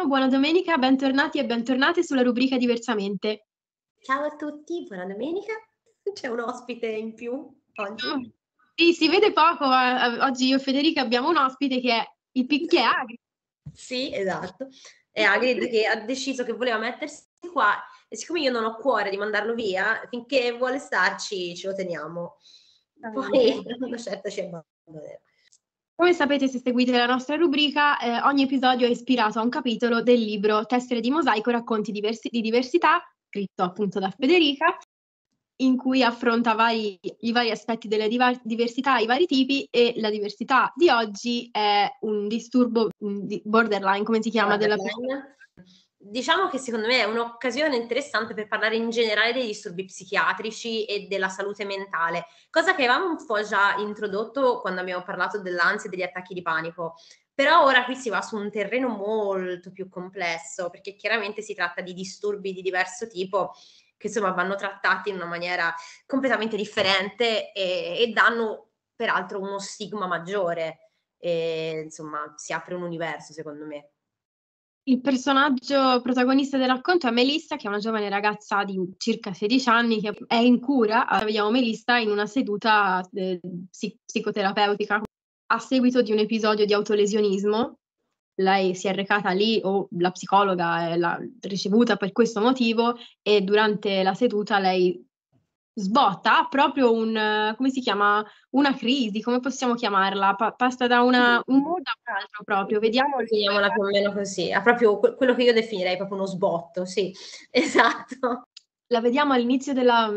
Ciao, buona domenica, bentornati e bentornate sulla rubrica Diversamente. Ciao a tutti, buona domenica. C'è un ospite in più oggi. Sì, si vede poco, ma oggi io e Federica abbiamo un ospite che è Agri. Sì, esatto. È Hagrid che ha deciso che voleva mettersi qua e siccome io non ho cuore di mandarlo via, finché vuole starci ce lo teniamo. Poi una certa ci abbandonerà. Come sapete, se seguite la nostra rubrica, ogni episodio è ispirato a un capitolo del libro Tessere di mosaico, racconti di diversità, scritto appunto da Federica, in cui affronta i vari aspetti delle diversità, i vari tipi, e la diversità di oggi è un disturbo borderline, come si chiama? Borderline. Diciamo che secondo me è un'occasione interessante per parlare in generale dei disturbi psichiatrici e della salute mentale, cosa che avevamo un po' già introdotto quando abbiamo parlato dell'ansia e degli attacchi di panico. Però ora qui si va su un terreno molto più complesso, perché chiaramente si tratta di disturbi di diverso tipo che insomma vanno trattati in una maniera completamente differente e danno peraltro uno stigma maggiore. E insomma si apre un universo secondo me. Il personaggio protagonista del racconto è Melissa, che è una giovane ragazza di circa 16 anni che è in cura. Vediamo Melissa in una seduta psicoterapeutica a seguito di un episodio di autolesionismo. Lei si è recata lì, o la psicologa l'ha ricevuta per questo motivo, e durante la seduta lei sbotta, ha proprio come si chiama? Una crisi, come possiamo chiamarla? Passa da un mood a un altro proprio. Vediamo Definiamola più o meno così. Ha proprio quello che io definirei proprio uno sbotto, sì, esatto. La vediamo all'inizio della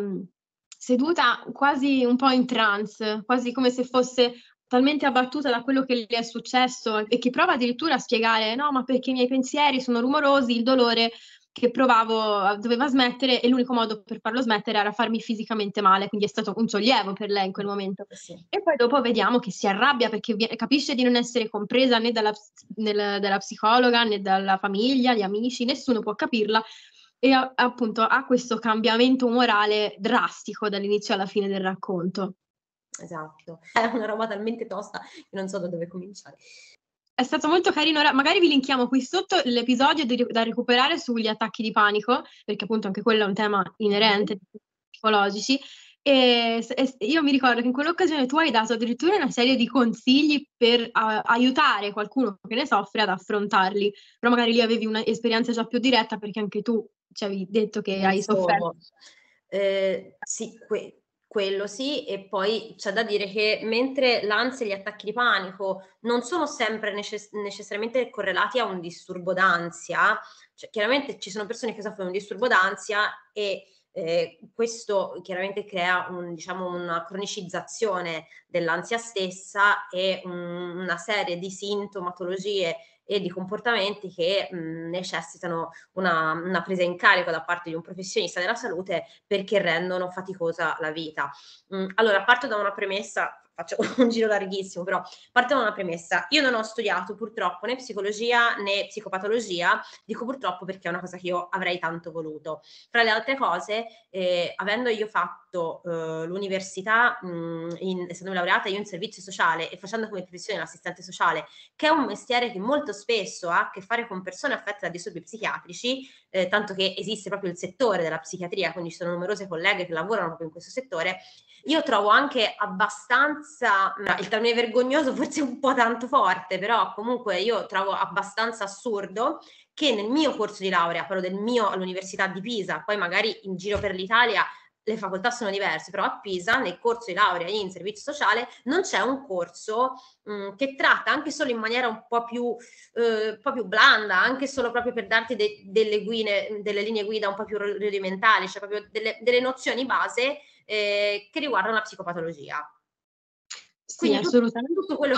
seduta quasi un po' in trance, quasi come se fosse talmente abbattuta da quello che le è successo e che prova addirittura a spiegare: no, ma perché i miei pensieri sono rumorosi, il dolore che provavo doveva smettere e l'unico modo per farlo smettere era farmi fisicamente male, quindi è stato un sollievo per lei in quel momento. Sì. E poi dopo vediamo che si arrabbia perché capisce di non essere compresa né dalla psicologa né dalla famiglia, gli amici, nessuno può capirla, e appunto ha questo cambiamento morale drastico dall'inizio alla fine del racconto. Esatto. È una roba talmente tosta che non so da dove cominciare. È stato molto carino, magari vi linkiamo qui sotto l'episodio da recuperare sugli attacchi di panico, perché appunto anche quello è un tema inerente psicologici. E io mi ricordo che in quell'occasione tu hai dato addirittura una serie di consigli per aiutare qualcuno che ne soffre ad affrontarli, però magari lì avevi un'esperienza già più diretta perché anche tu ci avevi detto che hai sofferto. Sì, quello sì, e poi c'è da dire che mentre l'ansia e gli attacchi di panico non sono sempre necessariamente correlati a un disturbo d'ansia, cioè chiaramente ci sono persone che soffrono di un disturbo d'ansia e questo chiaramente crea diciamo, una cronicizzazione dell'ansia stessa e una serie di sintomatologie e di comportamenti che necessitano una presa in carico da parte di un professionista della salute perché rendono faticosa la vita. Allora, parto da una premessa, faccio un giro larghissimo, però parto da una premessa. Io non ho studiato purtroppo né psicologia né psicopatologia, dico purtroppo perché è una cosa che io avrei tanto voluto. Fra le altre cose, avendo io fatto l'università, essendo laureata io in servizio sociale e facendo come professione l'assistente sociale, che è un mestiere che molto spesso ha a che fare con persone affette da disturbi psichiatrici, tanto che esiste proprio il settore della psichiatria, quindi ci sono numerose colleghe che lavorano proprio in questo settore, io trovo anche abbastanza, il termine vergognoso forse è un po' tanto forte, però comunque io trovo abbastanza assurdo che nel mio corso di laurea, quello del mio all'Università di Pisa, poi magari in giro per l'Italia le facoltà sono diverse, però a Pisa nel corso di laurea in servizio sociale non c'è un corso che tratta anche solo in maniera un po' più blanda, anche solo proprio per darti delle linee guida un po' più rudimentali, cioè proprio delle nozioni base che riguardano la psicopatologia. Sì, Quindi assolutamente.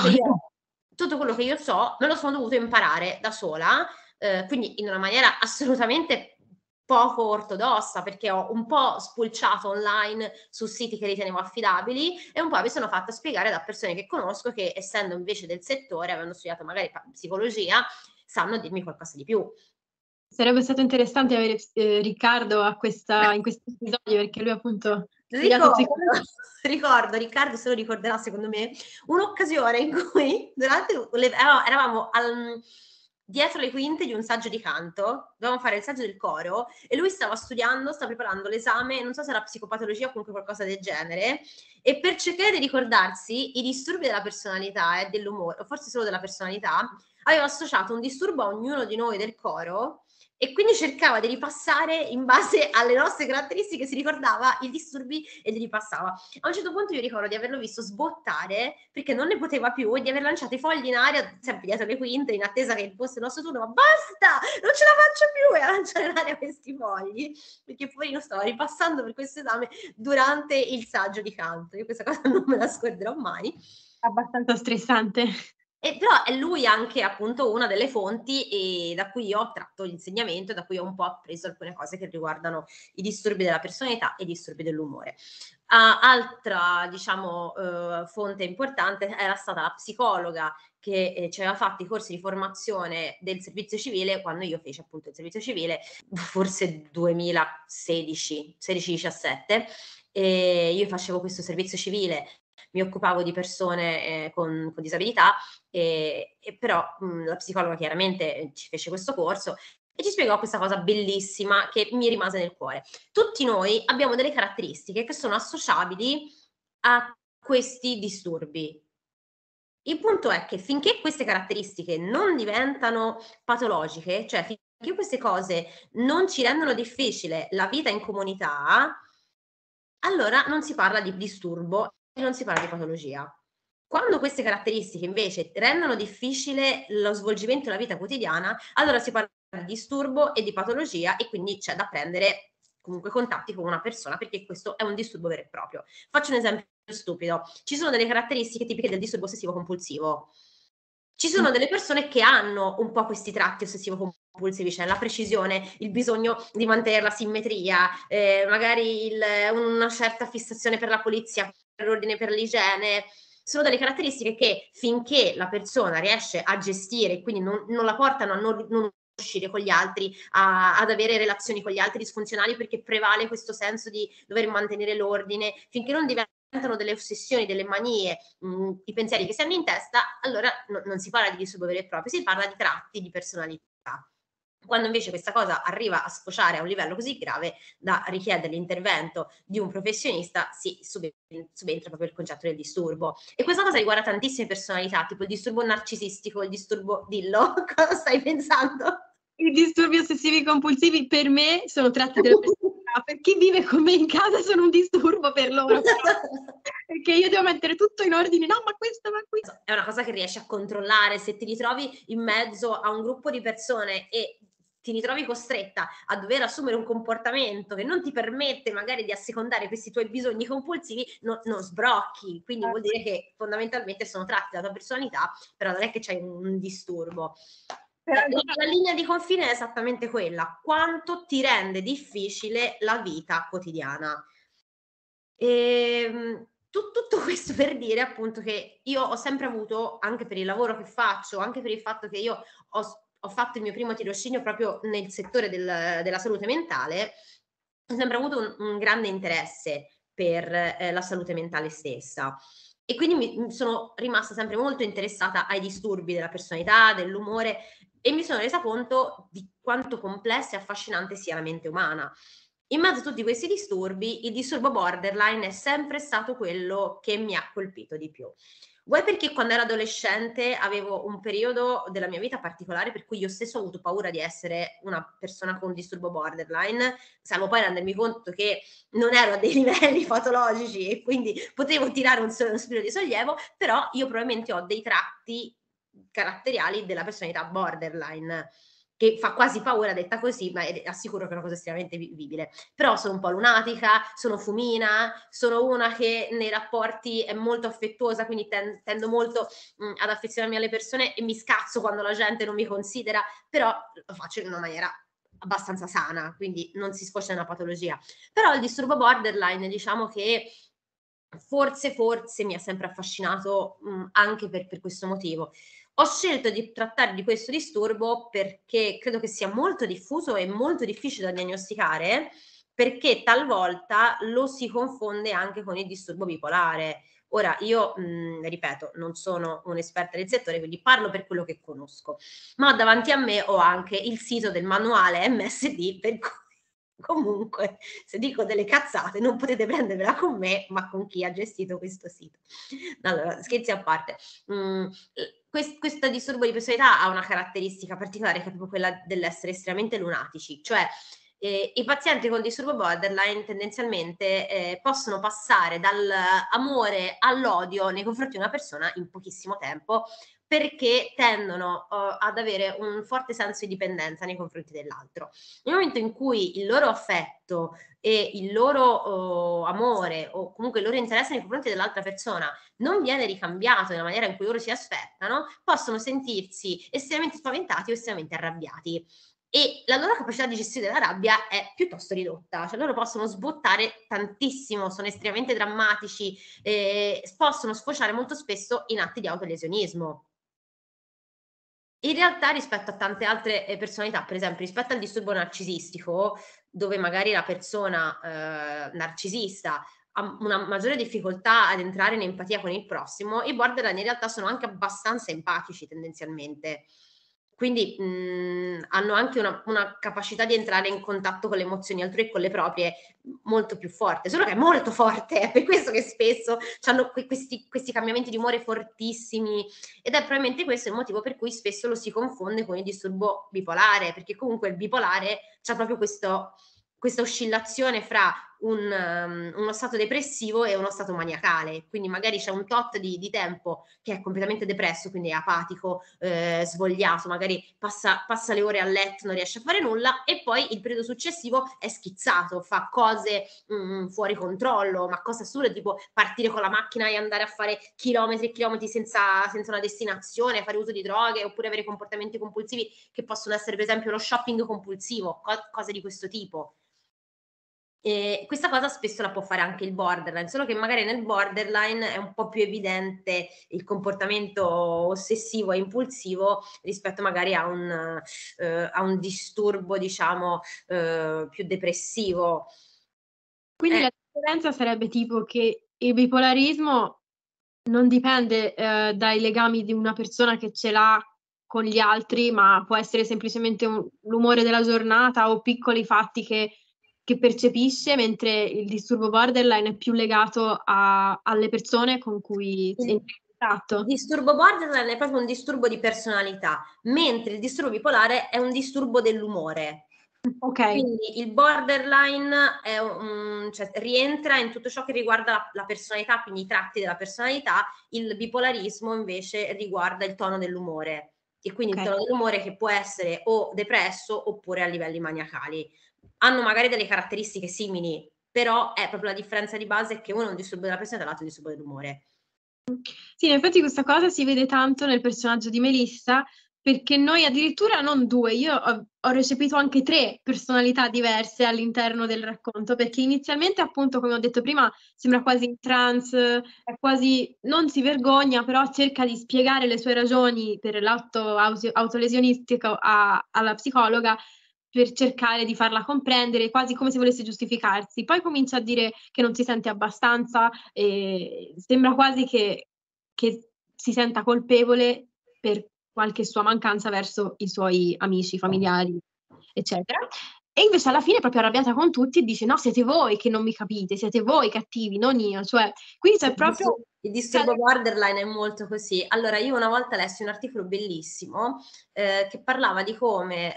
tutto quello che io so me lo sono dovuto imparare da sola, quindi in una maniera assolutamente poco ortodossa, perché ho un po' spulciato online su siti che ritenevo affidabili e un po' mi sono fatta spiegare da persone che conosco che, essendo invece del settore, avendo studiato magari psicologia, sanno dirmi qualcosa di più. Sarebbe stato interessante avere Riccardo in questo episodio, perché lui appunto ha studiato psicologia. Ricordo, Riccardo se lo ricorderà secondo me, un'occasione in cui durante eravamo dietro le quinte di un saggio di canto, dovevamo fare il saggio del coro e lui stava studiando, stava preparando l'esame, non so se era psicopatologia o comunque qualcosa del genere, e per cercare di ricordarsi i disturbi della personalità e dell'umore, o forse solo della personalità, aveva associato un disturbo a ognuno di noi del coro e quindi cercava di ripassare in base alle nostre caratteristiche, si ricordava i disturbi e li ripassava. A un certo punto io ricordo di averlo visto sbottare perché non ne poteva più e di aver lanciato i fogli in aria, sempre dietro le quinte, in attesa che fosse il nostro turno, ma basta, non ce la faccio più, e a lanciare in aria questi fogli, perché poverino stava ripassando per questo esame durante il saggio di canto. Io questa cosa non me la scorderò mai. Abbastanza stressante. Però è lui anche appunto una delle fonti da cui io ho tratto l'insegnamento, da cui ho un po' appreso alcune cose che riguardano i disturbi della personalità e i disturbi dell'umore. Altra, diciamo, fonte importante era stata la psicologa che ci aveva fatto i corsi di formazione del servizio civile quando io feci appunto il servizio civile, forse 2016, 16-17. Io facevo questo servizio civile, mi occupavo di persone con disabilità, e però la psicologa chiaramente ci fece questo corso e ci spiegò questa cosa bellissima che mi rimase nel cuore. Tutti noi abbiamo delle caratteristiche che sono associabili a questi disturbi. Il punto è che finché queste caratteristiche non diventano patologiche, cioè finché queste cose non ci rendono difficile la vita in comunità, allora non si parla di disturbo e non si parla di patologia. Quando queste caratteristiche invece rendono difficile lo svolgimento della vita quotidiana, allora si parla di disturbo e di patologia e quindi c'è da prendere comunque contatti con una persona perché questo è un disturbo vero e proprio. Faccio un esempio stupido. Ci sono delle caratteristiche tipiche del disturbo ossessivo compulsivo. Ci sono delle persone che hanno un po' questi tratti ossessivo compulsivi, cioè la precisione, il bisogno di mantenere la simmetria, magari una certa fissazione per la pulizia, per l'ordine, per l'igiene. Sono delle caratteristiche che finché la persona riesce a gestire, quindi non la portano a non uscire con gli altri, ad avere relazioni con gli altri disfunzionali perché prevale questo senso di dover mantenere l'ordine, finché non diventano delle ossessioni, delle manie, i pensieri che si hanno in testa, allora non si parla di disturbo vero e proprio, si parla di tratti di personalità. Quando invece questa cosa arriva a sfociare a un livello così grave da richiedere l'intervento di un professionista, si subentra proprio il concetto del disturbo. E questa cosa riguarda tantissime personalità, tipo il disturbo narcisistico, il disturbo dillo. Cosa stai pensando? I disturbi ossessivi compulsivi per me sono tratti della personalità, per chi vive con me in casa sono un disturbo per loro, perché io devo mettere tutto in ordine, no ma questo, ma questo. È una cosa che riesci a controllare, se ti ritrovi in mezzo a un gruppo di persone e ti ritrovi costretta a dover assumere un comportamento che non ti permette magari di assecondare questi tuoi bisogni compulsivi, non sbrocchi, quindi vuol dire che fondamentalmente sono tratti dalla tua personalità, però non è che c'hai un disturbo. La linea di confine è esattamente quella: quanto ti rende difficile la vita quotidiana. Tutto questo per dire appunto che io ho sempre avuto, anche per il lavoro che faccio, anche per il fatto che io ho fatto il mio primo tirocinio proprio nel settore della salute mentale, ho sempre avuto un grande interesse per la salute mentale stessa. E quindi mi sono rimasta sempre molto interessata ai disturbi della personalità, dell'umore e mi sono resa conto di quanto complessa e affascinante sia la mente umana. In mezzo a tutti questi disturbi, il disturbo borderline è sempre stato quello che mi ha colpito di più. Vuoi perché quando ero adolescente avevo un periodo della mia vita particolare per cui io stesso ho avuto paura di essere una persona con disturbo borderline, salvo poi rendermi conto che non ero a dei livelli patologici e quindi potevo tirare un sospiro di sollievo, però io probabilmente ho dei tratti caratteriali della personalità borderline, che fa quasi paura detta così, ma assicuro che è una cosa estremamente vivibile. Però sono un po' lunatica, sono fumina, sono una che nei rapporti è molto affettuosa, quindi tendo molto ad affezionarmi alle persone e mi scazzo quando la gente non mi considera, però lo faccio in una maniera abbastanza sana, quindi non si sfocia in una patologia. Però il disturbo borderline, diciamo che forse mi ha sempre affascinato anche per questo motivo. Ho scelto di trattare di questo disturbo perché credo che sia molto diffuso e molto difficile da diagnosticare, perché talvolta lo si confonde anche con il disturbo bipolare. Ora io, ripeto, non sono un'esperta del settore, quindi parlo per quello che conosco, ma davanti a me ho anche il sito del manuale MSD, per cui comunque se dico delle cazzate non potete prendervela con me, ma con chi ha gestito questo sito. Allora, scherzi a parte, questo disturbo di personalità ha una caratteristica particolare che è proprio quella dell'essere estremamente lunatici, cioè i pazienti con disturbo borderline tendenzialmente possono passare dall'amore all'odio nei confronti di una persona in pochissimo tempo, perché tendono ad avere un forte senso di dipendenza nei confronti dell'altro. Nel momento in cui il loro affetto e il loro amore o comunque il loro interesse nei confronti dell'altra persona non viene ricambiato nella maniera in cui loro si aspettano, possono sentirsi estremamente spaventati o estremamente arrabbiati. E la loro capacità di gestire la rabbia è piuttosto ridotta, cioè loro possono sbottare tantissimo, sono estremamente drammatici, possono sfociare molto spesso in atti di autolesionismo. In realtà rispetto a tante altre, personalità, per esempio rispetto al disturbo narcisistico, dove magari la persona, narcisista ha una maggiore difficoltà ad entrare in empatia con il prossimo, i borderline in realtà sono anche abbastanza empatici tendenzialmente. Quindi, hanno anche una capacità di entrare in contatto con le emozioni altrui e con le proprie molto più forte, solo che è molto forte, è per questo che spesso c'hanno questi cambiamenti di umore fortissimi, ed è probabilmente questo il motivo per cui spesso lo si confonde con il disturbo bipolare, perché comunque il bipolare c'ha proprio questa oscillazione fra uno stato depressivo e uno stato maniacale. Quindi magari c'è un tot di tempo che è completamente depresso, quindi è apatico, svogliato, magari passa le ore a letto, non riesce a fare nulla, e poi il periodo successivo è schizzato, fa cose fuori controllo, ma cose assurde, tipo partire con la macchina e andare a fare chilometri e chilometri senza una destinazione, fare uso di droghe, oppure avere comportamenti compulsivi che possono essere per esempio lo shopping compulsivo, cose di questo tipo. Questa cosa spesso la può fare anche il borderline, solo che magari nel borderline è un po' più evidente il comportamento ossessivo e impulsivo rispetto magari a un disturbo diciamo, più depressivo. Quindi la differenza sarebbe tipo che il bipolarismo non dipende, dai legami di una persona che ce l'ha con gli altri, ma può essere semplicemente l'umore della giornata o piccoli fatti che percepisce, mentre il disturbo borderline è più legato alle persone con cui Il entra in contatto. disturbo borderline è proprio un disturbo di personalità, mentre il disturbo bipolare è un disturbo dell'umore. Okay. Quindi il borderline è cioè rientra in tutto ciò che riguarda la personalità, quindi i tratti della personalità, il bipolarismo invece riguarda il tono dell'umore, e quindi il Okay. tono dell'umore che può essere o depresso oppure a livelli maniacali. Hanno magari delle caratteristiche simili, però è proprio la differenza di base è che uno è un disturbo della personalità e l'altro è un disturbo dell'umore. Sì, in effetti questa cosa si vede tanto nel personaggio di Melissa, perché noi addirittura non 2, io ho recepito anche 3 personalità diverse all'interno del racconto, perché inizialmente, appunto, come ho detto prima, sembra quasi in trance, è quasi non si vergogna, però cerca di spiegare le sue ragioni per l'atto autolesionistico alla psicologa, per cercare di farla comprendere, quasi come se volesse giustificarsi. Poi comincia a dire che non si sente abbastanza, sembra quasi che si senta colpevole per qualche sua mancanza verso i suoi amici, familiari, eccetera. E invece alla fine è proprio arrabbiata con tutti e dice: "No, siete voi che non mi capite, siete voi cattivi, non io". Cioè, quindi c'è proprio Il disturbo borderline è molto così. Allora, io una volta lessi un articolo bellissimo, che parlava di come,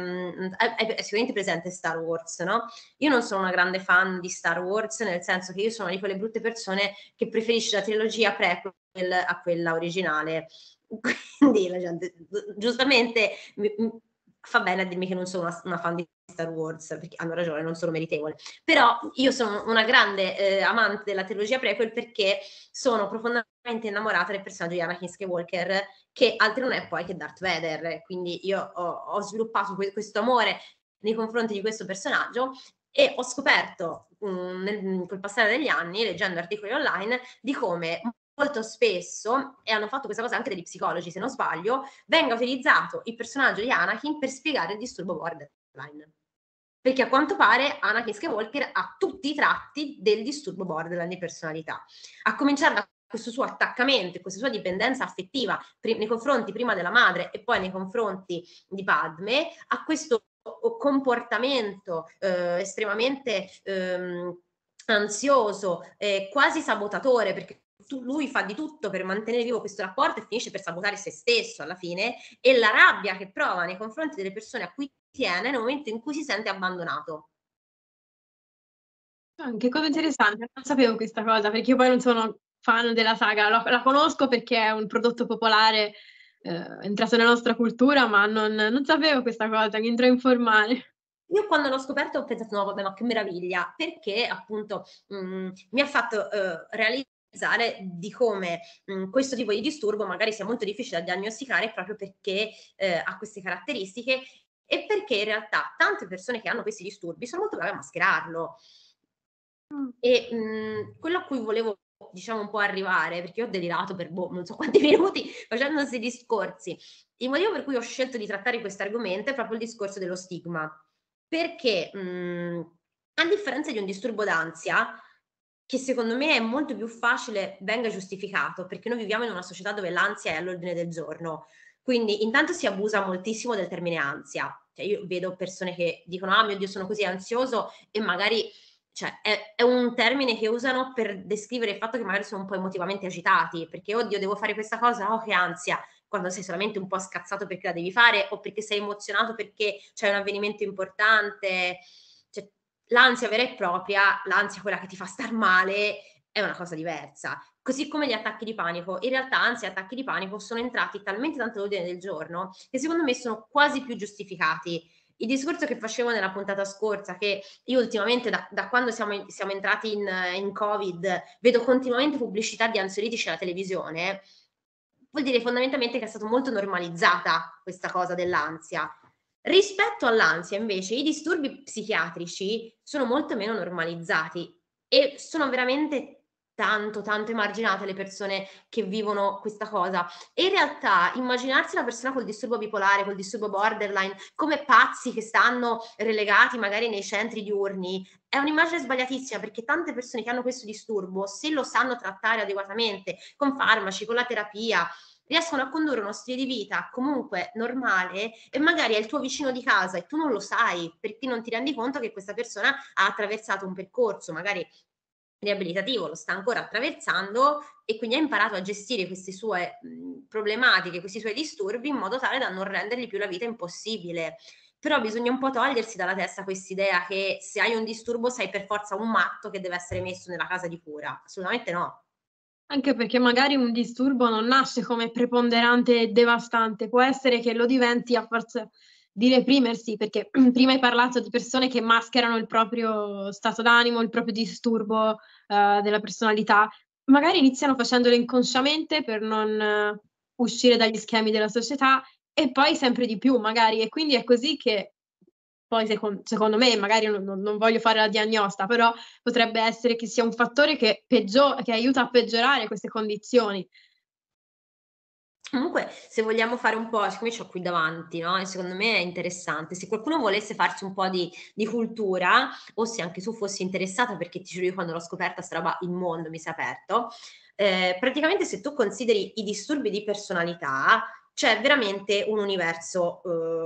hai sicuramente presente Star Wars, no, io non sono una grande fan di Star Wars, nel senso che io sono di quelle brutte persone che preferisce la trilogia prequel a quella originale. Quindi la gente giustamente fa bene a dirmi che non sono una fan di Star Wars, perché hanno ragione, non sono meritevole. Però io sono una grande, amante della trilogia prequel, perché sono profondamente innamorata del personaggio di Anakin Skywalker, che altro non è poi che Darth Vader. Quindi io ho sviluppato questo amore nei confronti di questo personaggio, e ho scoperto, col passare degli anni, leggendo articoli online, di come molto spesso, e hanno fatto questa cosa anche degli psicologi se non sbaglio, venga utilizzato il personaggio di Anakin per spiegare il disturbo borderline. Perché a quanto pare Anakin Skywalker ha tutti i tratti del disturbo borderline di personalità. A cominciare da questo suo attaccamento, questa sua dipendenza affettiva nei confronti prima della madre e poi nei confronti di Padme, a questo comportamento estremamente ansioso, quasi sabotatore, perché lui fa di tutto per mantenere vivo questo rapporto e finisce per sabotare se stesso alla fine, e la rabbia che prova nei confronti delle persone a cui tiene nel momento in cui si sente abbandonato. Che cosa interessante, non sapevo questa cosa, perché io poi non sono fan della saga, la conosco perché è un prodotto popolare, entrato nella nostra cultura, ma non sapevo questa cosa, mi andrò a informare. Io quando l'ho scoperto ho pensato: "No vabbè, ma che meraviglia", perché appunto, mi ha fatto, realizzare di come, questo tipo di disturbo magari sia molto difficile da diagnosticare proprio perché, ha queste caratteristiche e perché in realtà tante persone che hanno questi disturbi sono molto brave a mascherarlo. Mh. E, quello a cui volevo diciamo un po' arrivare, perché io ho delirato per non so quanti minuti facendo 'sti discorsi. Il motivo per cui ho scelto di trattare questo argomento è proprio il discorso dello stigma. Perché, a differenza di un disturbo d'ansia, che secondo me è molto più facile venga giustificato, perché noi viviamo in una società dove l'ansia è all'ordine del giorno. Quindi intanto si abusa moltissimo del termine ansia. Cioè io vedo persone che dicono: "Ah mio Dio sono così ansioso" e magari cioè è un termine che usano per descrivere il fatto che magari sono un po' emotivamente agitati, perché: "Oddio devo fare questa cosa, oh che ansia." Quando sei solamente un po' scazzato perché la devi fare o perché sei emozionato perché c'è un avvenimento importante. Cioè, l'ansia vera e propria, l'ansia quella che ti fa star male, è una cosa diversa. Così come gli attacchi di panico. In realtà ansia e attacchi di panico sono entrati talmente tanto all'ordine del giorno che secondo me sono quasi più giustificati. Il discorso che facevo nella puntata scorsa, che io ultimamente da quando siamo entrati in Covid, vedo continuamente pubblicità di ansiolitici alla televisione, vuol dire fondamentalmente che è stato molto normalizzata questa cosa dell'ansia. Rispetto all'ansia invece i disturbi psichiatrici sono molto meno normalizzati e sono veramente tanto, tanto emarginate le persone che vivono questa cosa. E in realtà immaginarsi la persona col disturbo bipolare, col disturbo borderline, come pazzi che stanno relegati magari nei centri diurni, è un'immagine sbagliatissima perché tante persone che hanno questo disturbo, se lo sanno trattare adeguatamente, con farmaci, con la terapia, riescono a condurre uno stile di vita comunque normale e magari è il tuo vicino di casa e tu non lo sai, perché non ti rendi conto che questa persona ha attraversato un percorso magari riabilitativo, lo sta ancora attraversando e quindi ha imparato a gestire queste sue, problematiche, questi suoi disturbi in modo tale da non rendergli più la vita impossibile. Però bisogna un po' togliersi dalla testa quest'idea che se hai un disturbo sei per forza un matto che deve essere messo nella casa di cura. Assolutamente no. Anche perché magari un disturbo non nasce come preponderante e devastante, può essere che lo diventi a forza di reprimersi, perché prima hai parlato di persone che mascherano il proprio stato d'animo, il proprio disturbo, della personalità. Magari iniziano facendolo inconsciamente per non uscire dagli schemi della società e poi sempre di più magari. E quindi è così che poi secondo me, magari non voglio fare la diagnosta, però potrebbe essere che sia un fattore che aiuta a peggiorare queste condizioni. Comunque, se vogliamo fare un po' siccome c'ho qui davanti, no, e secondo me è interessante, se qualcuno volesse farsi un po' di cultura, o se anche tu fossi interessata, perché ti giuro io quando l'ho scoperta 'sta roba il mondo mi s'è aperto, praticamente se tu consideri i disturbi di personalità, c'è veramente un universo,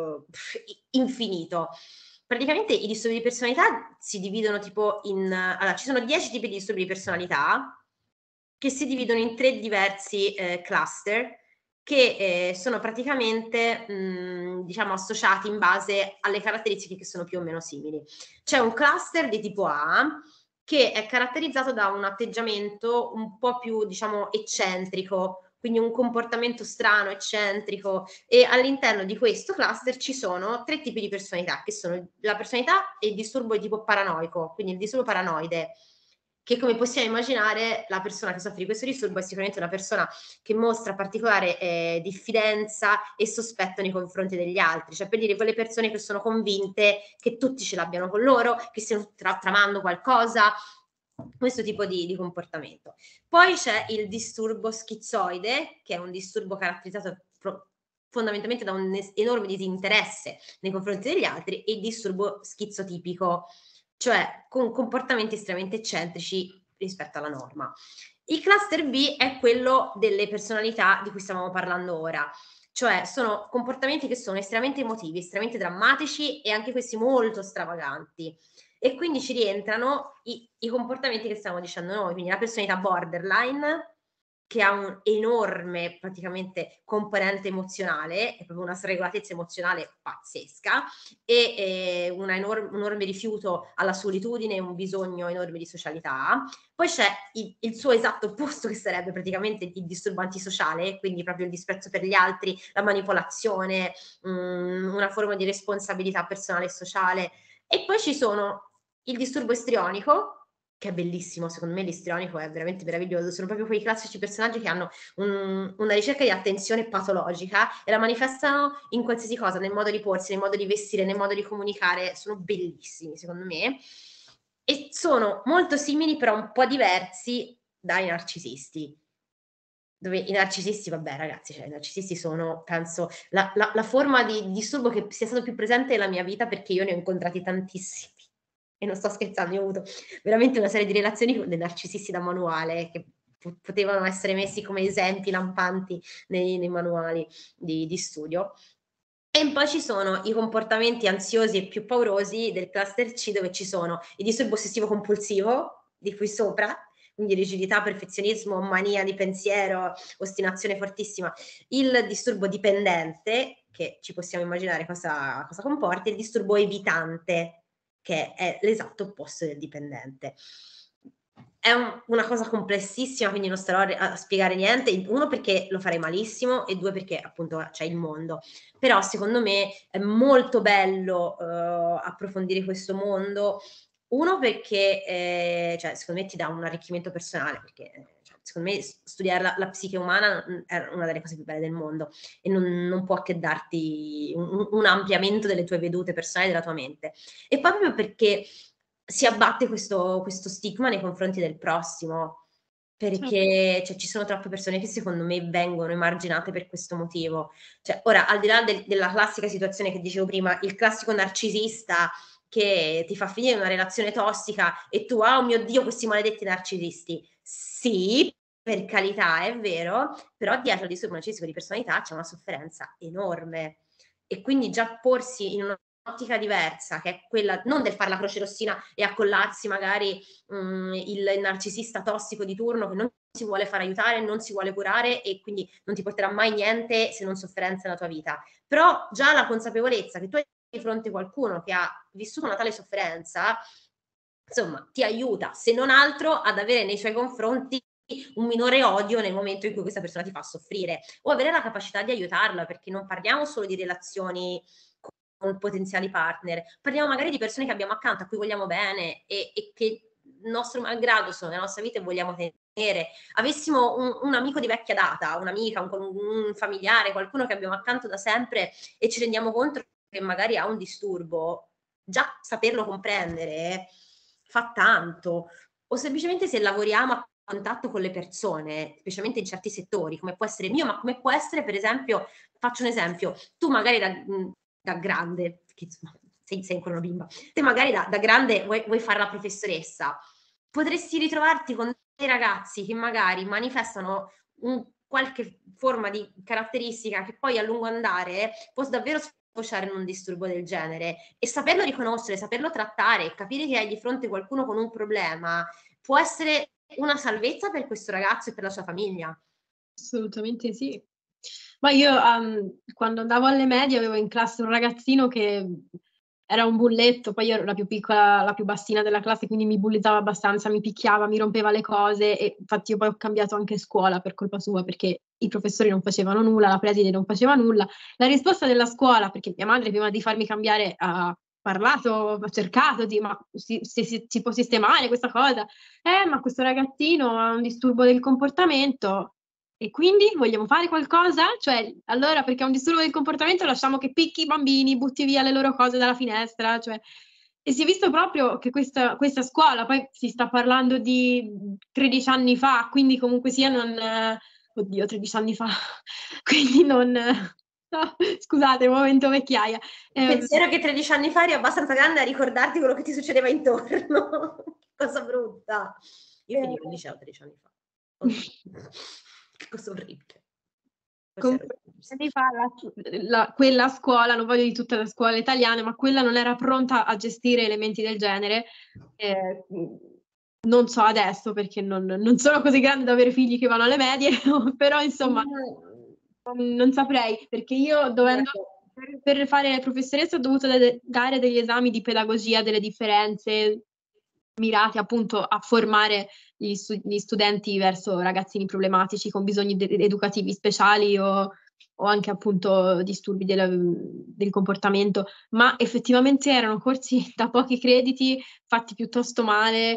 infinito. Praticamente i disturbi di personalità si dividono tipo in allora ci sono 10 tipi di disturbi di personalità, che si dividono in 3 diversi, cluster che, sono praticamente, diciamo associati in base alle caratteristiche che sono più o meno simili. C'è un cluster di tipo A, che è caratterizzato da un atteggiamento un po' più, diciamo, eccentrico, quindi un comportamento strano, eccentrico e all'interno di questo cluster ci sono 3 tipi di personalità, che sono la personalità e il disturbo di tipo paranoico, quindi il disturbo paranoide, che come possiamo immaginare la persona che soffre di questo disturbo è sicuramente una persona che mostra particolare, diffidenza e sospetto nei confronti degli altri, cioè per dire quelle persone che sono convinte che tutti ce l'abbiano con loro, che stiano tramando qualcosa, questo tipo di comportamento. Poi c'è il disturbo schizoide, che è un disturbo caratterizzato fondamentalmente da un enorme disinteresse nei confronti degli altri, e il disturbo schizotipico, cioè con comportamenti estremamente eccentrici rispetto alla norma. Il cluster B è quello delle personalità di cui stavamo parlando ora, cioè sono comportamenti che sono estremamente emotivi, estremamente drammatici e anche questi molto stravaganti. E quindi ci rientrano i comportamenti che stiamo dicendo noi, quindi la personalità borderline, che ha un enorme praticamente componente emozionale, è proprio una sregolatezza emozionale pazzesca, e un enorme rifiuto alla solitudine, un bisogno enorme di socialità. Poi c'è il suo esatto opposto, che sarebbe praticamente il disturbo antisociale, quindi proprio il disprezzo per gli altri, la manipolazione, una forma di responsabilità personale e sociale. E poi ci sono il disturbo istrionico, che è bellissimo, secondo me l'istrionico è veramente meraviglioso, sono proprio quei classici personaggi che hanno una ricerca di attenzione patologica e la manifestano in qualsiasi cosa, nel modo di porsi, nel modo di vestire, nel modo di comunicare, sono bellissimi secondo me, e sono molto simili però un po' diversi dai narcisisti. Dove i narcisisti, vabbè ragazzi, cioè i narcisisti sono, penso, la forma di disturbo che sia stato più presente nella mia vita, perché io ne ho incontrati tantissimi. E non sto scherzando, io ho avuto veramente una serie di relazioni con dei narcisisti da manuale, che potevano essere messi come esempi lampanti nei manuali di studio. E poi ci sono i comportamenti ansiosi e più paurosi del cluster C, dove ci sono il disturbo ossessivo compulsivo, di cui sopra, quindi rigidità, perfezionismo, mania di pensiero, ostinazione fortissima, il disturbo dipendente, che ci possiamo immaginare cosa comporta, e il disturbo evitante, che è l'esatto opposto del dipendente. È una cosa complessissima, quindi non starò a spiegare niente, uno perché lo farei malissimo e due perché appunto c'è il mondo. Però secondo me è molto bello approfondire questo mondo, uno perché cioè, secondo me ti dà un arricchimento personale, perché cioè, secondo me studiare la psiche umana è una delle cose più belle del mondo e non può che darti un ampliamento delle tue vedute personali, della tua mente. E poi proprio perché si abbatte questo stigma nei confronti del prossimo, perché cioè, ci sono troppe persone che secondo me vengono emarginate per questo motivo. Cioè, ora, al di là della classica situazione che dicevo prima, il classico narcisista che ti fa finire una relazione tossica e tu, oh mio Dio, questi maledetti narcisisti. Sì, per carità, è vero, però dietro al disturbo narcisico di personalità c'è una sofferenza enorme. E quindi già porsi in un'ottica diversa, che è quella non del far la croce rossina e accollarsi magari il narcisista tossico di turno che non si vuole far aiutare, non si vuole curare e quindi non ti porterà mai niente se non sofferenza nella tua vita. Però già la consapevolezza che tu hai di fronte qualcuno che ha vissuto una tale sofferenza, insomma, ti aiuta, se non altro, ad avere nei suoi confronti un minore odio nel momento in cui questa persona ti fa soffrire, o avere la capacità di aiutarla, perché non parliamo solo di relazioni con potenziali partner, parliamo magari di persone che abbiamo accanto, a cui vogliamo bene e che nostro malgrado sono nella nostra vita e vogliamo tenere. Avessimo un amico di vecchia data, un'amica, un familiare, qualcuno che abbiamo accanto da sempre e ci rendiamo conto che magari ha un disturbo, già saperlo comprendere fa tanto. O semplicemente se lavoriamo a contatto con le persone, specialmente in certi settori, come può essere il mio, ma come può essere per esempio, faccio un esempio, tu magari da grande, che insomma sei ancora una bimba, te magari da grande vuoi fare la professoressa, potresti ritrovarti con dei ragazzi che magari manifestano qualche forma di caratteristica che poi a lungo andare può davvero sfociare in un disturbo del genere, e saperlo riconoscere, saperlo trattare, capire che hai di fronte qualcuno con un problema può essere una salvezza per questo ragazzo e per la sua famiglia. Assolutamente sì. Ma io, quando andavo alle medie avevo in classe un ragazzino che era un bulletto, poi io ero la più piccola, la più bassina della classe, quindi mi bullizzava abbastanza, mi picchiava, mi rompeva le cose e infatti io poi ho cambiato anche scuola per colpa sua, perché i professori non facevano nulla, la preside non faceva nulla. La risposta della scuola, perché mia madre prima di farmi cambiare ha parlato, ha cercato di ma si può sistemare questa cosa? Ma questo ragazzino ha un disturbo del comportamento. E quindi vogliamo fare qualcosa? Cioè, allora perché è un disturbo del comportamento lasciamo che picchi i bambini, butti via le loro cose dalla finestra, cioè. E si è visto proprio che questa scuola, poi si sta parlando di 13 anni fa, quindi comunque sia non oddio 13 anni fa, quindi non no, scusate, momento vecchiaia. Pensiero che 13 anni fa eri abbastanza grande a ricordarti quello che ti succedeva intorno. Cosa brutta. Io finivo il liceo 13 anni fa. Che cosa orribile. Comunque, anni fa quella scuola, non voglio di tutte le scuole italiane, ma quella non era pronta a gestire elementi del genere. Non so adesso perché non sono così grande da avere figli che vanno alle medie, però insomma non saprei, perché io per fare professoressa ho dovuto dare degli esami di pedagogia delle differenze mirati appunto a formare gli studenti verso ragazzini problematici con bisogni educativi speciali o anche appunto disturbi del comportamento, ma effettivamente erano corsi da pochi crediti, fatti piuttosto male.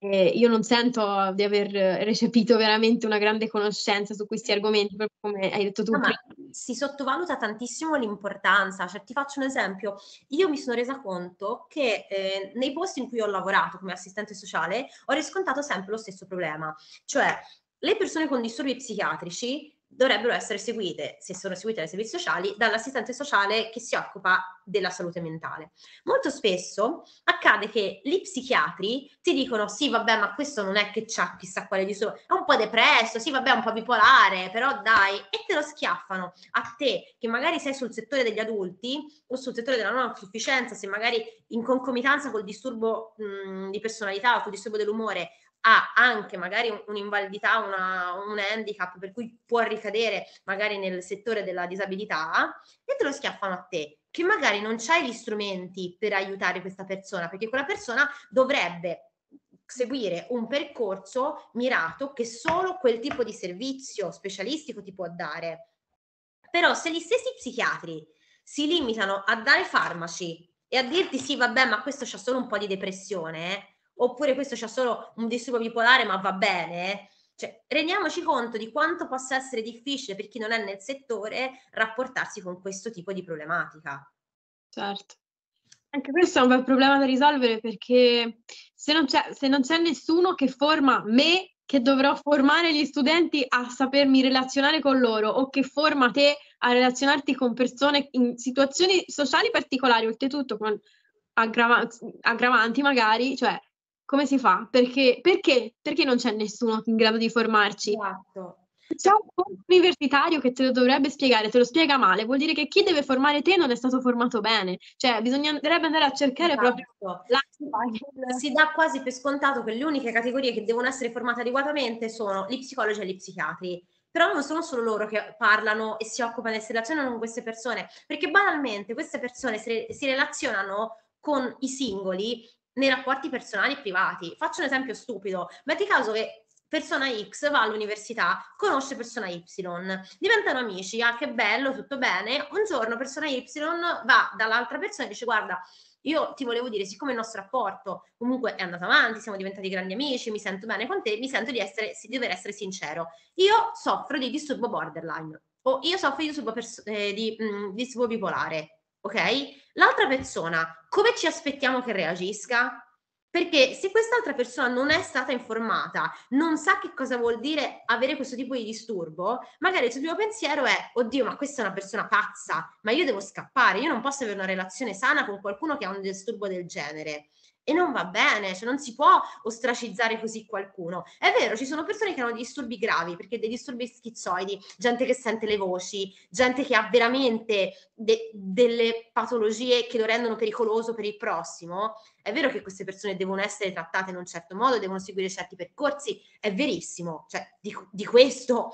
Io non sento di aver recepito veramente una grande conoscenza su questi argomenti, proprio come hai detto tu No, ma prima. si sottovaluta tantissimo l'importanza. Cioè, ti faccio un esempio. Io mi sono resa conto che nei posti in cui ho lavorato come assistente sociale ho riscontrato sempre lo stesso problema. Cioè, le persone con disturbi psichiatrici dovrebbero essere seguite, se sono seguite dai servizi sociali, dall'assistente sociale che si occupa della salute mentale. Molto spesso accade che gli psichiatri ti dicono sì vabbè ma questo non è che c'ha chissà quale disturbo, è un po' depresso, sì vabbè è un po' bipolare, però dai, e te lo schiaffano a te che magari sei sul settore degli adulti o sul settore della non autosufficienza, se magari in concomitanza col disturbo di personalità o col disturbo dell'umore ha anche magari un'invalidità, un handicap per cui può ricadere magari nel settore della disabilità e te lo schiaffano a te, che magari non c'hai gli strumenti per aiutare questa persona, perché quella persona dovrebbe seguire un percorso mirato che solo quel tipo di servizio specialistico ti può dare. Però se gli stessi psichiatri si limitano a dare farmaci e a dirti sì, vabbè, ma questo c'ha solo un po' di depressione, oppure questo c'ha solo un disturbo bipolare, ma va bene, cioè rendiamoci conto di quanto possa essere difficile per chi non è nel settore rapportarsi con questo tipo di problematica. Certo. Anche questo è un bel problema da risolvere perché se non c'è nessuno che forma me, che dovrò formare gli studenti a sapermi relazionare con loro o che forma te a relazionarti con persone in situazioni sociali particolari, oltretutto con aggravanti magari, cioè come si fa? Perché non c'è nessuno in grado di formarci? Esatto. C'è un corso universitario che te lo dovrebbe spiegare, te lo spiega male, vuol dire che chi deve formare te non è stato formato bene. Cioè, bisognerebbe andare a cercare proprio Si dà quasi per scontato che le uniche categorie che devono essere formate adeguatamente sono gli psicologi e gli psichiatri. Però non sono solo loro che parlano e si occupano e si relazionano con queste persone, perché banalmente queste persone si relazionano con i singoli nei rapporti personali e privati. Faccio un esempio stupido. Metti caso che persona X va all'università, conosce persona Y, diventano amici, ah che bello, tutto bene. Un giorno persona Y va dall'altra persona e dice guarda, io ti volevo dire, siccome il nostro rapporto comunque è andato avanti, siamo diventati grandi amici, mi sento bene con te, mi sento di dover essere sincero. Io soffro di disturbo borderline o io soffro di disturbo bipolare, ok? L'altra persona, come ci aspettiamo che reagisca? Perché se quest'altra persona non è stata informata, non sa che cosa vuol dire avere questo tipo di disturbo, magari il suo primo pensiero è: oddio, ma questa è una persona pazza, ma io devo scappare, io non posso avere una relazione sana con qualcuno che ha un disturbo del genere. E non va bene, cioè non si può ostracizzare così qualcuno. È vero, ci sono persone che hanno disturbi gravi, perché dei disturbi schizoidi, gente che sente le voci, gente che ha veramente delle patologie che lo rendono pericoloso per il prossimo. È vero che queste persone devono essere trattate in un certo modo, devono seguire certi percorsi, è verissimo, cioè di questo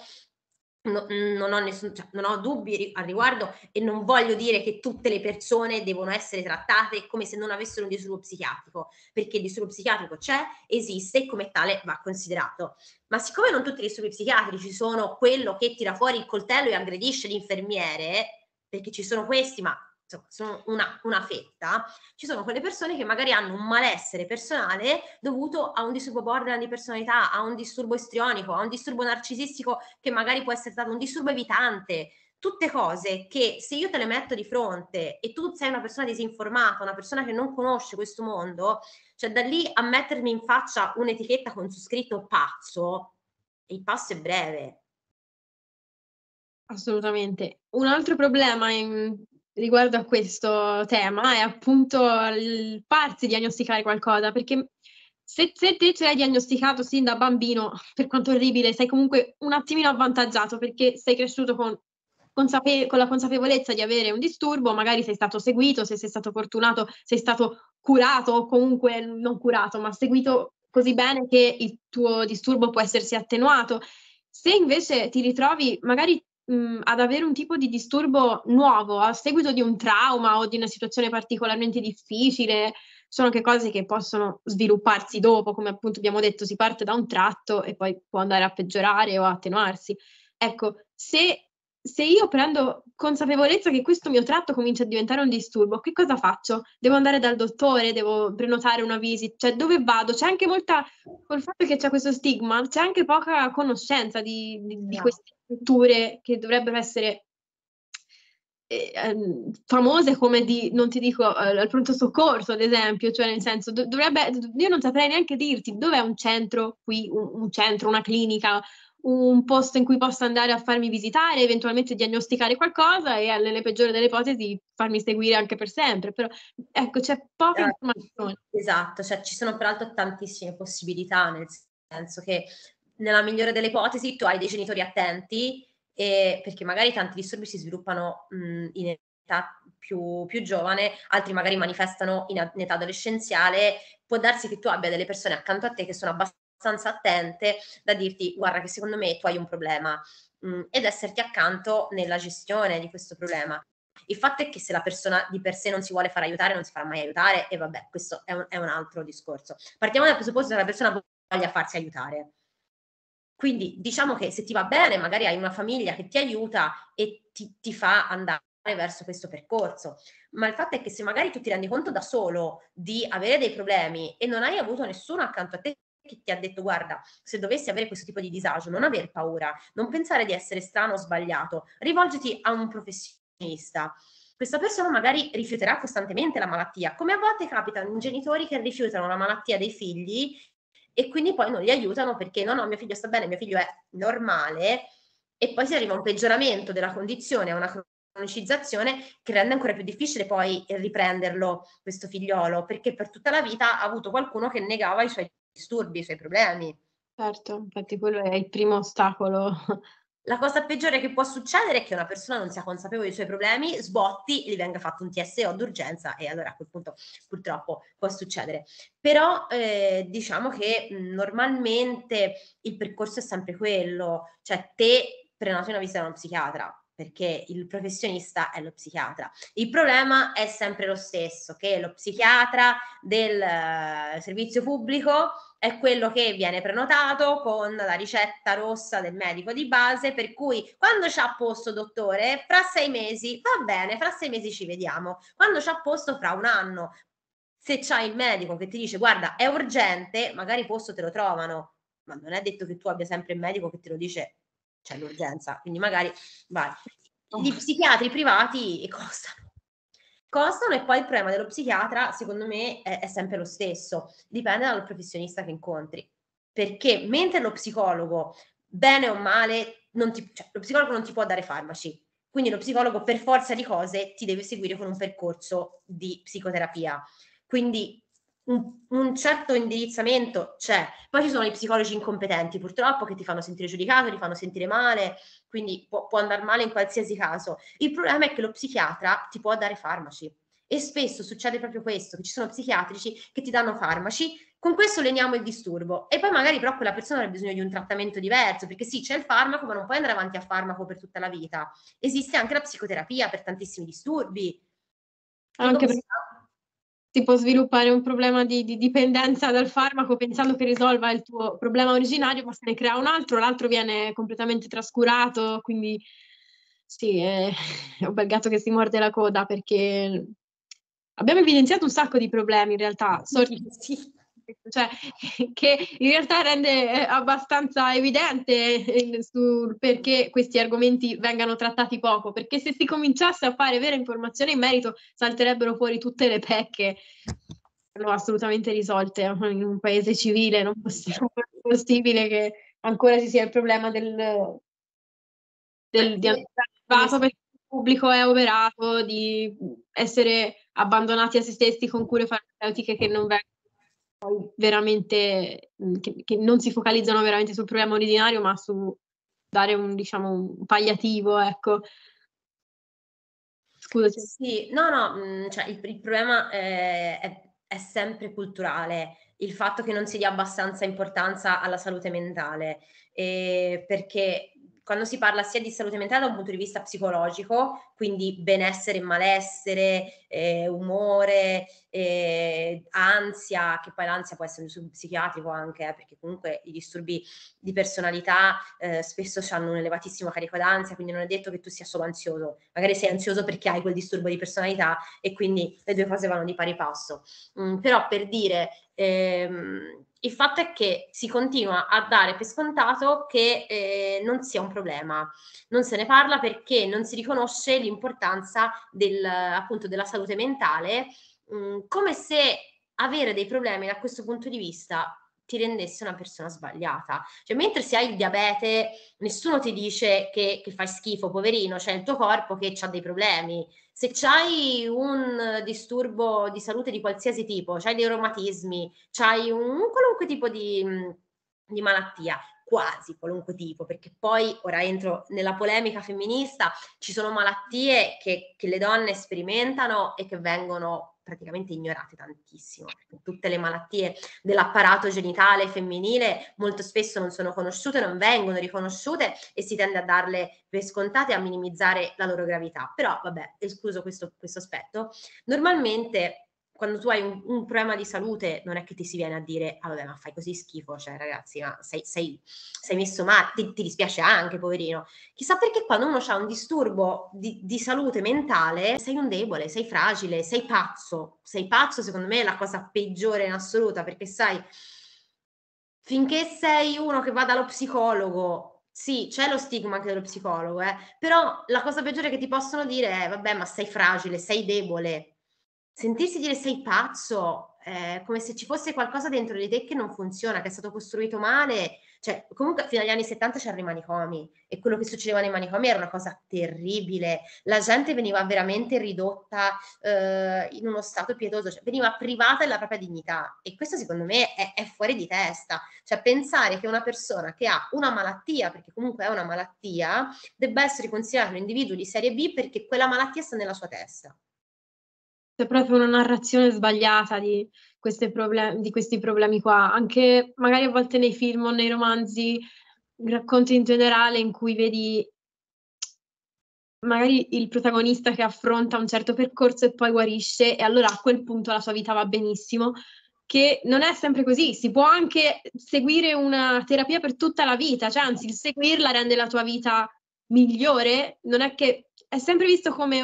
non ho dubbi al riguardo e non voglio dire che tutte le persone devono essere trattate come se non avessero un disturbo psichiatrico, perché il disturbo psichiatrico c'è, esiste e come tale va considerato. Ma siccome non tutti gli disturbi psichiatrici sono quello che tira fuori il coltello e aggredisce l'infermiere, perché ci sono questi, ma insomma, sono una fetta, ci sono quelle persone che magari hanno un malessere personale dovuto a un disturbo borderline di personalità, a un disturbo istrionico, a un disturbo narcisistico che magari può essere stato un disturbo evitante. Tutte cose che se io te le metto di fronte e tu sei una persona disinformata, una persona che non conosce questo mondo, cioè da lì a mettermi in faccia un'etichetta con su scritto pazzo, il passo è breve. Assolutamente. Un altro problema riguardo a questo tema è appunto il farsi diagnosticare qualcosa, perché se te ce l'hai diagnosticato sin da bambino, per quanto orribile, sei comunque un attimino avvantaggiato perché sei cresciuto con la consapevolezza di avere un disturbo, magari sei stato seguito, se sei stato fortunato, sei stato curato o comunque non curato, ma seguito così bene che il tuo disturbo può essersi attenuato. Se invece ti ritrovi magari ad avere un tipo di disturbo nuovo a seguito di un trauma o di una situazione particolarmente difficile, sono anche cose che possono svilupparsi dopo, come appunto abbiamo detto, si parte da un tratto e poi può andare a peggiorare o a attenuarsi. Ecco, se io prendo consapevolezza che questo mio tratto comincia a diventare un disturbo, che cosa faccio? Devo andare dal dottore, devo prenotare una visita, cioè dove vado? C'è anche molta, col fatto che c'è questo stigma, c'è anche poca conoscenza di queste strutture che dovrebbero essere famose come non ti dico, al pronto soccorso, ad esempio, cioè nel senso, io non saprei neanche dirti dov'è un centro qui, un centro, una clinica, un posto in cui possa andare a farmi visitare, eventualmente diagnosticare qualcosa e nelle peggiori delle ipotesi farmi seguire anche per sempre, però ecco, c'è poca informazione. Esatto, cioè ci sono peraltro tantissime possibilità, nel senso che nella migliore delle ipotesi tu hai dei genitori attenti, perché magari tanti disturbi si sviluppano in età più giovane, altri magari manifestano in età adolescenziale. Può darsi che tu abbia delle persone accanto a te che sono abbastanza attente da dirti guarda che secondo me tu hai un problema, ed esserti accanto nella gestione di questo problema. Il fatto è che se la persona di per sé non si vuole far aiutare, non si farà mai aiutare, e vabbè, questo è un altro discorso. Partiamo dal presupposto che la persona voglia farsi aiutare. Quindi diciamo che se ti va bene, magari hai una famiglia che ti aiuta e ti fa andare verso questo percorso. Ma il fatto è che se magari tu ti rendi conto da solo di avere dei problemi e non hai avuto nessuno accanto a te che ti ha detto guarda, se dovessi avere questo tipo di disagio, non aver paura, non pensare di essere strano o sbagliato, rivolgiti a un professionista. Questa persona magari rifiuterà costantemente la malattia, come a volte capita in genitori che rifiutano la malattia dei figli e quindi poi non li aiutano perché no, mio figlio sta bene, mio figlio è normale, e poi si arriva a un peggioramento della condizione, a una cronicizzazione che rende ancora più difficile poi riprenderlo questo figliolo, perché per tutta la vita ha avuto qualcuno che negava i suoi disturbi, i suoi problemi. Certo, infatti quello è il primo ostacolo. La cosa peggiore che può succedere è che una persona non sia consapevole dei suoi problemi, sbotti, gli venga fatto un TSO d'urgenza e allora a quel punto purtroppo può succedere. Però diciamo che normalmente il percorso è sempre quello, cioè te prenoti una visita da uno psichiatra perché il professionista è lo psichiatra. Il problema è sempre lo stesso, che lo psichiatra del servizio pubblico è quello che viene prenotato con la ricetta rossa del medico di base, per cui quando c'ha a posto dottore, fra 6 mesi, va bene, fra 6 mesi ci vediamo, quando c'ha a posto fra un anno. Se c'hai il medico che ti dice guarda è urgente, magari posto te lo trovano, ma non è detto che tu abbia sempre il medico che te lo dice c'è l'urgenza, quindi magari vai. Gli psichiatri privati costano e poi il problema dello psichiatra, secondo me, è sempre lo stesso. Dipende dal professionista che incontri. Perché mentre lo psicologo, bene o male, cioè, lo psicologo non ti può dare farmaci. Quindi lo psicologo, per forza di cose, ti deve seguire con un percorso di psicoterapia. Quindi un certo indirizzamento c'è. Poi ci sono i psicologi incompetenti, purtroppo, che ti fanno sentire giudicato, ti fanno sentire male, quindi può andare male in qualsiasi caso. Il problema è che lo psichiatra ti può dare farmaci e spesso succede proprio questo, che ci sono psichiatrici che ti danno farmaci, con questo leniamo il disturbo e poi magari però quella persona ha bisogno di un trattamento diverso, perché sì, c'è il farmaco, ma non puoi andare avanti a farmaco per tutta la vita. Esiste anche la psicoterapia per tantissimi disturbi. Anche perché si può sviluppare un problema di dipendenza dal farmaco pensando che risolva il tuo problema originario, ma se ne crea un altro, l'altro viene completamente trascurato, quindi sì, è un bel gatto che si morde la coda perché abbiamo evidenziato un sacco di problemi in realtà, Sì. cioè, che in realtà rende abbastanza evidente sul perché questi argomenti vengano trattati poco, perché se si cominciasse a fare vera informazione in merito salterebbero fuori tutte le pecche non assolutamente risolte in un paese civile, non è possibile che ancora ci sia il problema di andare privato perché il pubblico è operato, di essere abbandonati a se stessi con cure farmaceutiche che non vengono veramente che non si focalizzano veramente sul problema originario, ma su dare un palliativo, ecco. Scusa. Sì, no, cioè il problema è sempre culturale, il fatto che non si dia abbastanza importanza alla salute mentale, perché quando si parla sia di salute mentale da un punto di vista psicologico, quindi benessere e malessere, umore, ansia, che poi l'ansia può essere un psichiatrico anche, perché comunque i disturbi di personalità spesso hanno un elevatissimo carico d'ansia, quindi non è detto che tu sia solo ansioso, magari sei ansioso perché hai quel disturbo di personalità e quindi le due cose vanno di pari passo. Però per dire, il fatto è che si continua a dare per scontato che non sia un problema, non se ne parla perché non si riconosce l'importanza appunto della salute mentale, come se avere dei problemi da questo punto di vista ti rendesse una persona sbagliata. Cioè, mentre se hai il diabete, nessuno ti dice che fai schifo, poverino, c'è il tuo corpo che ha dei problemi. Se c'hai un disturbo di salute di qualsiasi tipo, c'hai dei reumatismi, c'hai un qualunque tipo di malattia, quasi qualunque tipo, perché poi ora entro nella polemica femminista, ci sono malattie che le donne sperimentano e che vengono praticamente ignorate tantissimo, perché tutte le malattie dell'apparato genitale femminile molto spesso non sono conosciute, non vengono riconosciute e si tende a darle per scontate e a minimizzare la loro gravità. Però vabbè, escluso questo aspetto, normalmente quando tu hai un problema di salute non è che ti si viene a dire ah vabbè ma fai così schifo, cioè ragazzi ma sei messo male, ti dispiace anche poverino. Chissà perché quando uno ha un disturbo di salute mentale sei un debole, sei fragile, sei pazzo secondo me è la cosa peggiore in assoluta, perché sai, finché sei uno che va dallo psicologo, sì, c'è lo stigma anche dello psicologo, però la cosa peggiore che ti possono dire è vabbè ma sei fragile, sei debole. Sentirsi dire sei pazzo, come se ci fosse qualcosa dentro di te che non funziona, che è stato costruito male. Cioè, comunque fino agli anni '70 c'erano i manicomi e quello che succedeva nei manicomi era una cosa terribile. La gente veniva veramente ridotta in uno stato pietoso, cioè veniva privata della propria dignità e questo secondo me è fuori di testa. Cioè pensare che una persona che ha una malattia, perché comunque è una malattia, debba essere considerato un individuo di serie B perché quella malattia sta nella sua testa. C'è proprio una narrazione sbagliata di questi problemi qua, anche magari a volte nei film o nei romanzi, racconti in generale in cui vedi magari il protagonista che affronta un certo percorso e poi guarisce e allora a quel punto la sua vita va benissimo, che non è sempre così, si può anche seguire una terapia per tutta la vita, cioè anzi il seguirla rende la tua vita migliore, non è che è sempre visto come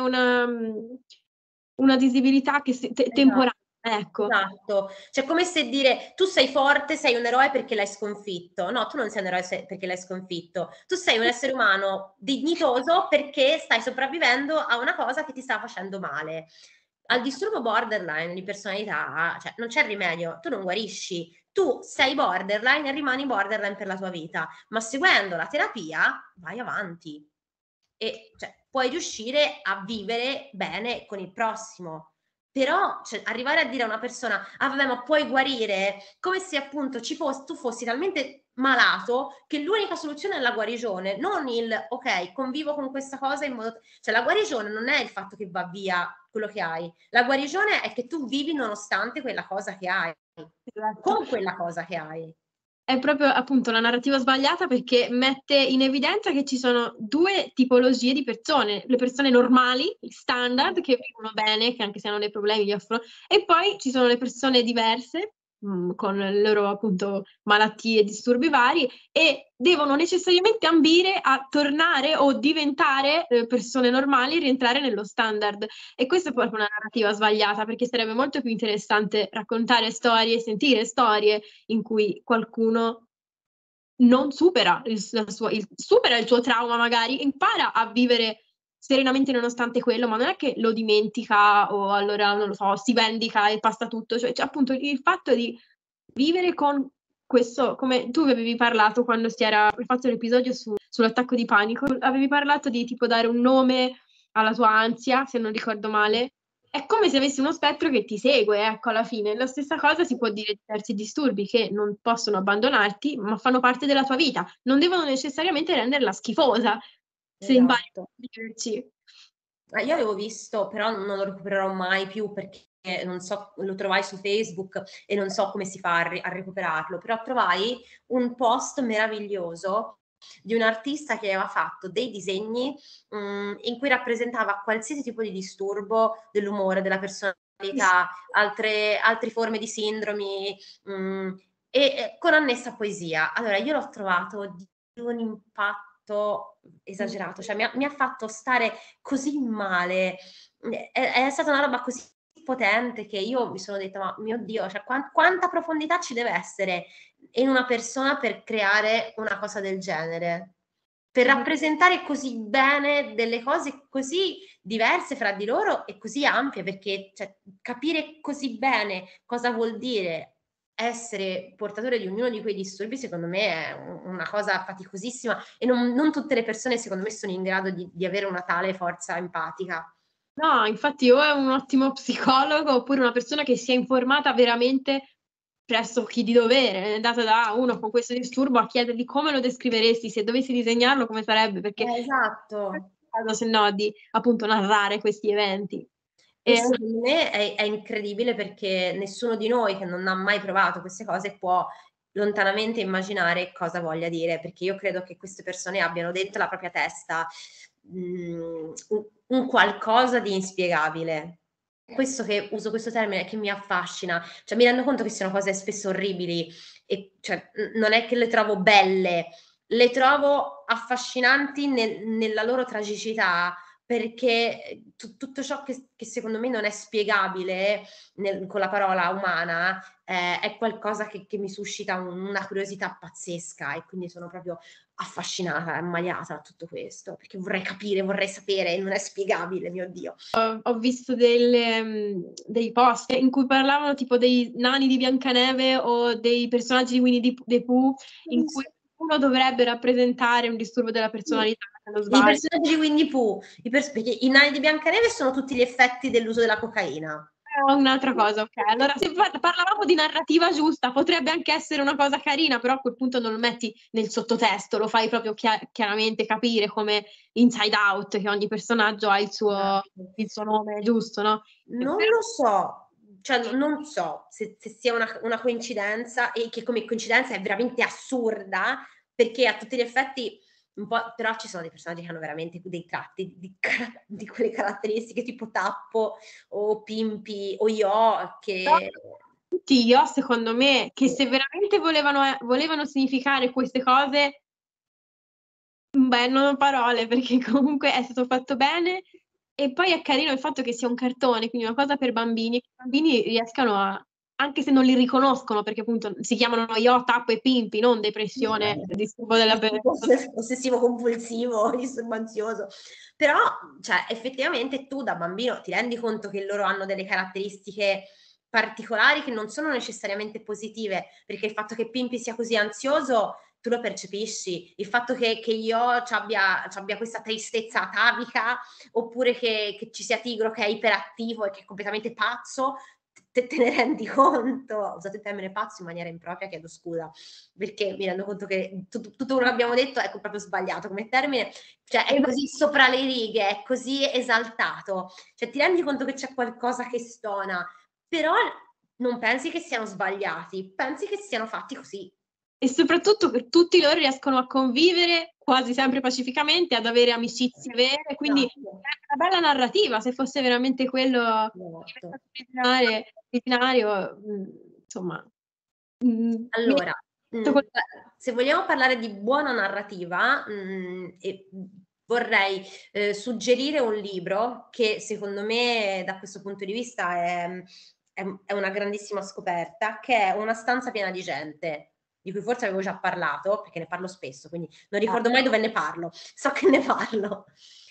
una disabilità che temporanea, ecco. Esatto, cioè come se dire tu sei forte, sei un eroe perché l'hai sconfitto. No, tu non sei un eroe perché l'hai sconfitto. Tu sei un essere umano dignitoso perché stai sopravvivendo a una cosa che ti sta facendo male. Al disturbo borderline di personalità, cioè non c'è rimedio, tu non guarisci. Tu sei borderline e rimani borderline per la tua vita, ma seguendo la terapia vai avanti e cioè, puoi riuscire a vivere bene con il prossimo. Però cioè, arrivare a dire a una persona ah vabbè ma puoi guarire, come se appunto tu fossi talmente malato che l'unica soluzione è la guarigione, non il ok convivo con questa cosa in modo cioè la guarigione non è il fatto che va via quello che hai, la guarigione è che tu vivi nonostante quella cosa che hai, Esatto. con quella cosa che hai. È proprio appunto la narrativa sbagliata perché mette in evidenza che ci sono due tipologie di persone, le persone normali, standard, che vivono bene, che anche se hanno dei problemi li affrontano, e poi ci sono le persone diverse, con le loro appunto malattie e disturbi vari, e devono necessariamente ambire a tornare o diventare persone normali e rientrare nello standard. E questa è proprio una narrativa sbagliata perché sarebbe molto più interessante raccontare storie, sentire storie in cui qualcuno non supera supera il suo trauma magari, impara a vivere serenamente nonostante quello, ma non è che lo dimentica o allora, non lo so, si vendica e passa tutto. Cioè appunto il fatto di vivere con questo, come tu avevi parlato quando si era fatto l'episodio sull'attacco di panico, avevi parlato di tipo dare un nome alla tua ansia, se non ricordo male, è come se avessi uno spettro che ti segue, ecco, alla fine. La stessa cosa si può dire di diversi disturbi che non possono abbandonarti, ma fanno parte della tua vita. Non devono necessariamente renderla schifosa, se impari a Esatto. viverci. Io avevo visto, però non lo recupererò mai più perché non so, lo trovai su Facebook e non so come si fa a recuperarlo, però trovai un post meraviglioso di un artista che aveva fatto dei disegni in cui rappresentava qualsiasi tipo di disturbo dell'umore, della personalità, altre forme di sindromi e con annessa poesia. Allora io l'ho trovato di un impatto esagerato, cioè mi ha fatto stare così male, è stata una roba così potente che io mi sono detta: "Ma mio Dio, cioè quanta profondità ci deve essere in una persona per creare una cosa del genere? Per rappresentare così bene delle cose così diverse fra di loro e così ampie, perché cioè capire così bene cosa vuol dire essere portatore di ognuno di quei disturbi, secondo me è una cosa faticosissima e non tutte le persone secondo me sono in grado di avere una tale forza empatica. No, infatti o è un ottimo psicologo oppure una persona che si è informata veramente presso chi di dovere, è andata da uno con questo disturbo a chiedergli come lo descriveresti, se dovessi disegnarlo come sarebbe, perché Esatto. se no di appunto narrare questi eventi. E E secondo me è incredibile perché nessuno di noi che non ha mai provato queste cose può lontanamente immaginare cosa voglia dire, perché io credo che queste persone abbiano dentro la propria testa, un qualcosa di inspiegabile. Questo che uso questo termine che mi affascina, cioè mi rendo conto che siano cose spesso orribili e cioè non è che le trovo belle, le trovo affascinanti nella loro tragicità, perché tutto ciò che secondo me non è spiegabile con la parola umana, è qualcosa che mi suscita una curiosità pazzesca e quindi sono proprio affascinata, ammaliata da tutto questo, perché vorrei capire, vorrei sapere e non è spiegabile, mio Dio. ho visto dei post in cui parlavano tipo dei nani di Biancaneve o dei personaggi di Winnie the Pooh, in cui uno dovrebbe rappresentare un disturbo della personalità, se non I sbaglio. personaggi di Winnie Pooh, perché i nani di Biancaneve sono tutti gli effetti dell'uso della cocaina. Un'altra cosa, okay. Allora se parlavamo di narrativa giusta, potrebbe anche essere una cosa carina, però a quel punto non lo metti nel sottotesto, lo fai proprio chiaramente capire come Inside Out, che ogni personaggio ha il suo nome giusto, no? Non lo so, cioè non so se sia una coincidenza e che come coincidenza è veramente assurda, perché a tutti gli effetti un po' però ci sono dei personaggi che hanno veramente dei tratti di quelle caratteristiche tipo Tappo o Pimpi o Io Però che tutti io, secondo me, che se veramente volevano significare queste cose, beh, non ho parole perché comunque è stato fatto bene e poi è carino il fatto che sia un cartone, quindi una cosa per bambini e che i bambini riescano a anche se non li riconoscono, perché appunto si chiamano Io, Tappo e Pimpi, non depressione, disturbo della ossessivo compulsivo, disturbo ansioso. Però, cioè, effettivamente tu da bambino ti rendi conto che loro hanno delle caratteristiche particolari che non sono necessariamente positive, perché il fatto che Pimpi sia così ansioso tu lo percepisci, il fatto che Io c'abbia questa tristezza atavica, oppure che ci sia Tigro che è iperattivo e che è completamente pazzo, te ne rendi conto. Ho usato il termine pazzo in maniera impropria, chiedo scusa, perché mi rendo conto che tutto quello che abbiamo detto è proprio sbagliato come termine, cioè è così sopra le righe, è così esaltato, cioè ti rendi conto che c'è qualcosa che stona, però non pensi che siano sbagliati, pensi che siano fatti così. E soprattutto che tutti loro riescono a convivere quasi sempre pacificamente, ad avere amicizie vere, quindi è Esatto, una bella narrativa, se fosse veramente quello esatto. originario, insomma, mi Allora, se vogliamo parlare di buona narrativa, vorrei, suggerire un libro che secondo me da questo punto di vista è una grandissima scoperta, che è Una stanza piena di gente, di cui forse avevo già parlato, perché ne parlo spesso, quindi non ricordo mai dove ne parlo. So che ne parlo.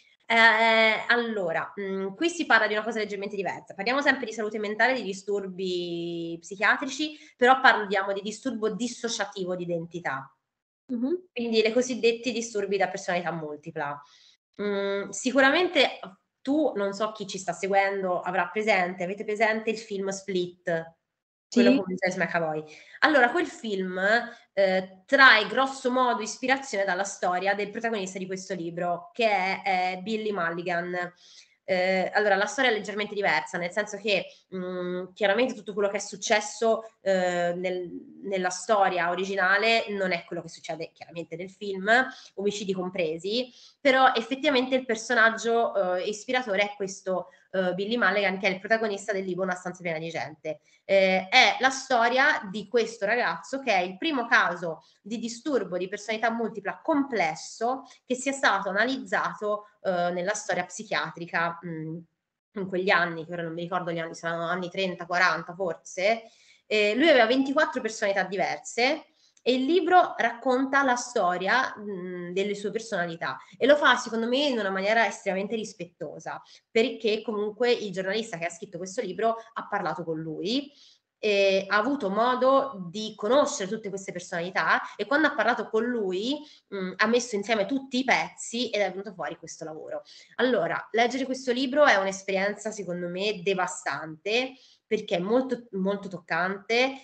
Allora, qui si parla di una cosa leggermente diversa. Parliamo sempre di salute mentale, di disturbi psichiatrici, però parliamo di disturbo dissociativo di identità, Mh-mh. quindi le cosiddetti disturbi da personalità multipla. Sicuramente tu, non so chi ci sta seguendo avrà presente, avete presente il film Split? Quello Sì. con James McAvoy. Allora, quel film trae grosso modo ispirazione dalla storia del protagonista di questo libro, che è Billy Mulligan. Allora, la storia è leggermente diversa, nel senso che chiaramente tutto quello che è successo nella storia originale non è quello che succede chiaramente nel film, omicidi compresi, però effettivamente il personaggio ispiratore è questo Billy Mulligan, che è il protagonista del libro Una stanza piena di gente. È la storia di questo ragazzo che è il primo caso di disturbo di personalità multipla complesso che sia stato analizzato nella storia psichiatrica in quegli anni, che ora non mi ricordo gli anni, saranno anni 30, 40 forse. Lui aveva 24 personalità diverse e il libro racconta la storia delle sue personalità e lo fa secondo me in una maniera estremamente rispettosa, perché comunque il giornalista che ha scritto questo libro ha parlato con lui, ha avuto modo di conoscere tutte queste personalità e quando ha parlato con lui ha messo insieme tutti i pezzi ed è venuto fuori questo lavoro. Allora, leggere questo libro è un'esperienza secondo me devastante, perché è molto, molto toccante,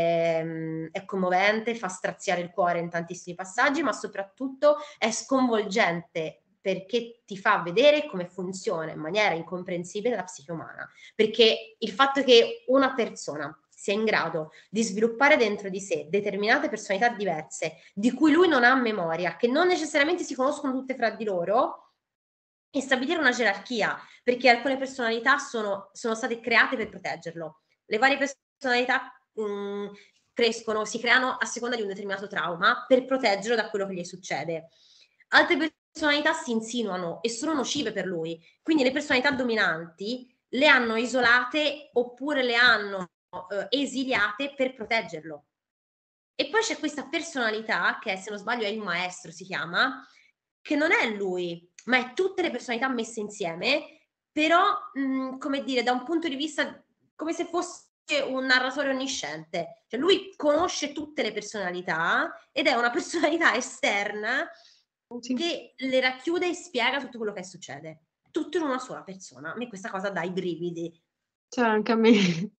è commovente, fa straziare il cuore in tantissimi passaggi, ma soprattutto è sconvolgente perché ti fa vedere come funziona in maniera incomprensibile la psiche umana. Perché il fatto che una persona sia in grado di sviluppare dentro di sé determinate personalità diverse, di cui lui non ha memoria, che non necessariamente si conoscono tutte fra di loro, e stabilire una gerarchia, perché alcune personalità sono state create per proteggerlo. Le varie personalità crescono, si creano a seconda di un determinato trauma per proteggerlo da quello che gli succede. Altre personalità si insinuano e sono nocive per lui, quindi le personalità dominanti le hanno isolate oppure le hanno esiliate per proteggerlo. E poi c'è questa personalità che, se non sbaglio, è il maestro, si chiama, che non è lui, ma è tutte le personalità messe insieme, però, come dire, da un punto di vista come se fosse un narratore onnisciente. Cioè lui conosce tutte le personalità ed è una personalità esterna Sì. che le racchiude e spiega tutto quello che succede. Tutto in una sola persona. A me questa cosa dà i brividi. Cioè anche a me.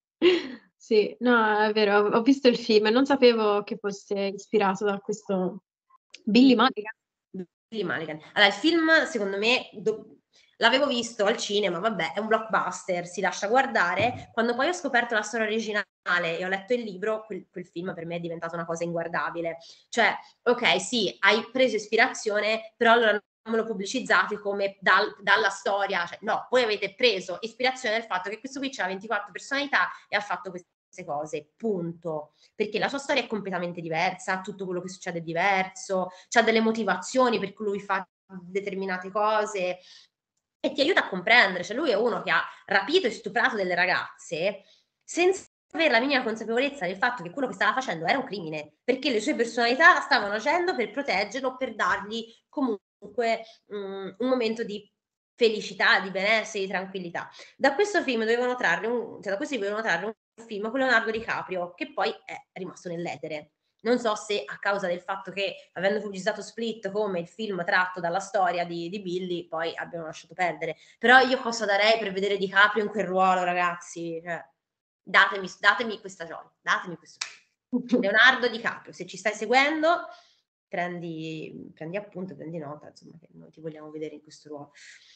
Sì, no, è vero, ho visto il film e non sapevo che fosse ispirato da questo Billy Mulligan. Billy Mulligan. Allora, il film, secondo me, l'avevo visto al cinema, vabbè, è un blockbuster, si lascia guardare. Quando poi ho scoperto la storia originale e ho letto il libro, quel film per me è diventato una cosa inguardabile. Cioè, ok, sì, hai preso ispirazione, però allora non me lo pubblicizzate come dalla storia. Cioè, no, voi avete preso ispirazione dal fatto che questo qui c'ha 24 personalità e ha fatto queste cose, punto. Perché la sua storia è completamente diversa, tutto quello che succede è diverso, c'ha delle motivazioni per cui lui fa determinate cose e ti aiuta a comprendere. Cioè lui è uno che ha rapito e stuprato delle ragazze senza avere la minima consapevolezza del fatto che quello che stava facendo era un crimine, perché le sue personalità stavano agendo per proteggerlo, per dargli comunque un momento di felicità, di benessere, di tranquillità. Da questo film dovevano trarre un film con Leonardo DiCaprio, che poi è rimasto nell'etere. Non so se a causa del fatto che, avendo pubblicizzato Split come il film tratto dalla storia di Billy, poi abbiano lasciato perdere. Però io cosa darei per vedere DiCaprio in quel ruolo, ragazzi? Cioè, datemi questa gioia, datemi questo. Leonardo DiCaprio, se ci stai seguendo, prendi appunto, prendi nota, insomma, che noi ti vogliamo vedere in questo ruolo.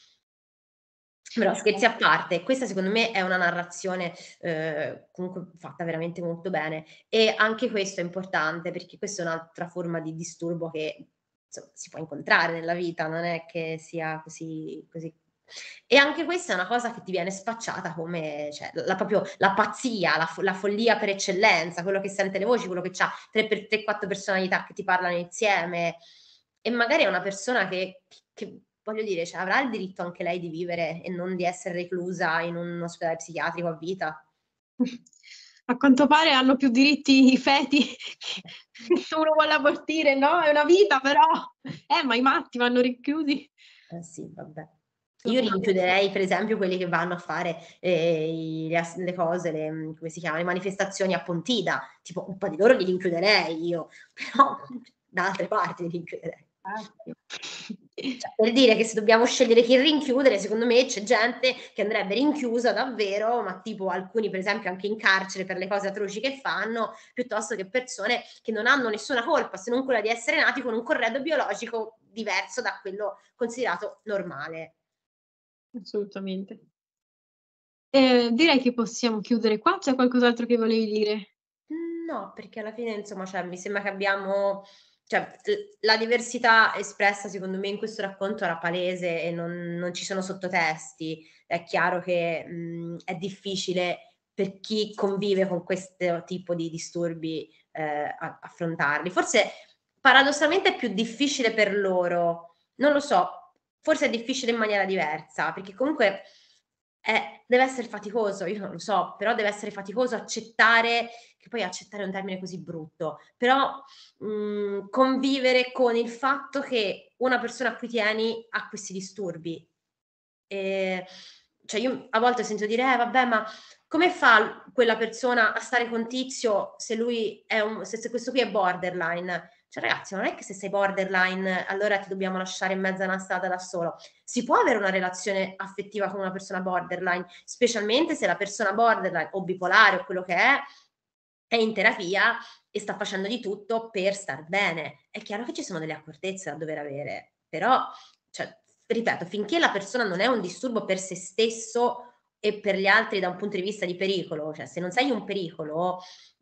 Però scherzi a parte, questa secondo me è una narrazione comunque fatta veramente molto bene e anche questo è importante perché questa è un'altra forma di disturbo che insomma, si può incontrare nella vita, non è che sia così. E anche questa è una cosa che ti viene spacciata come cioè, proprio la pazzia, la follia per eccellenza, quello che sente le voci, quello che ha 3x4 personalità che ti parlano insieme e magari è una persona che voglio dire, cioè, avrà il diritto anche lei di vivere e non di essere reclusa in un ospedale psichiatrico a vita. A quanto pare hanno più diritti i feti se uno vuole abortire, no? È una vita però. Ma i matti vanno rinchiusi. Sì, vabbè. Io rinchiuderei per esempio quelli che vanno a fare le cose, come si chiama, le manifestazioni a Pontida, tipo un po' di loro li rinchiuderei io, però da altre parti li rinchiuderei. Cioè, per dire che se dobbiamo scegliere chi rinchiudere, secondo me c'è gente che andrebbe rinchiusa davvero, ma tipo alcuni per esempio anche in carcere per le cose atroci che fanno, piuttosto che persone che non hanno nessuna colpa se non quella di essere nati con un corredo biologico diverso da quello considerato normale. Assolutamente. Direi che possiamo chiudere qua. C'è qualcos'altro che volevi dire? No, perché alla fine insomma, cioè, mi sembra che abbiamo cioè, la diversità espressa secondo me in questo racconto era palese e non ci sono sottotesti. È chiaro che, è difficile per chi convive con questo tipo di disturbi, affrontarli. Forse paradossalmente è più difficile per loro, non lo so, forse è difficile in maniera diversa, perché comunque deve essere faticoso, io non lo so, però deve essere faticoso accettare che poi accettare è un termine così brutto, però, convivere con il fatto che una persona a cui tieni ha questi disturbi. Ehm, cioè io a volte sento dire: vabbè, ma come fa quella persona a stare con Tizio se lui è se questo qui è borderline?" Cioè ragazzi, non è che se sei borderline allora ti dobbiamo lasciare in mezzo a una strada da solo. Si può avere una relazione affettiva con una persona borderline, specialmente se la persona borderline o bipolare o quello che è in terapia e sta facendo di tutto per star bene. È chiaro che ci sono delle accortezze da dover avere, però, cioè, ripeto, finché la persona non è un disturbo per se stesso e per gli altri da un punto di vista di pericolo, cioè se non sei un pericolo,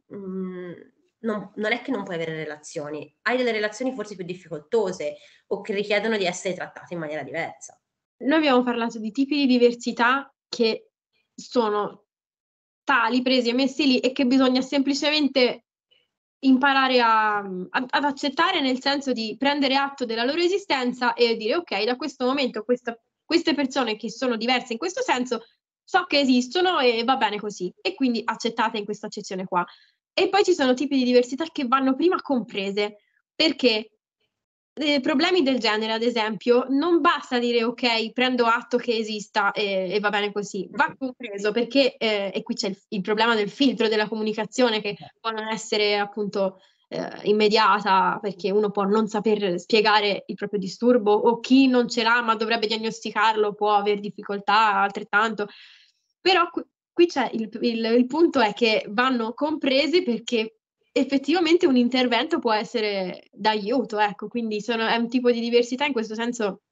non è che non puoi avere relazioni, hai delle relazioni forse più difficoltose o che richiedono di essere trattate in maniera diversa. Noi abbiamo parlato di tipi di diversità che sono tali, presi e messi lì e che bisogna semplicemente imparare ad accettare, nel senso di prendere atto della loro esistenza e dire: "Okay, da questo momento queste persone che sono diverse in questo senso, so che esistono e va bene così." E quindi accettate in questa accezione qua. E poi ci sono tipi di diversità che vanno prima comprese, perché problemi del genere, ad esempio, non basta dire: "Okay, prendo atto che esista e va bene così." Va compreso perché e qui c'è il problema del filtro della comunicazione che può non essere appunto, immediata, perché uno può non saper spiegare il proprio disturbo o chi non ce l'ha ma dovrebbe diagnosticarlo può aver difficoltà altrettanto. Però qui c'è il punto è che vanno compresi perché effettivamente un intervento può essere d'aiuto, ecco, quindi è un tipo di diversità in questo senso,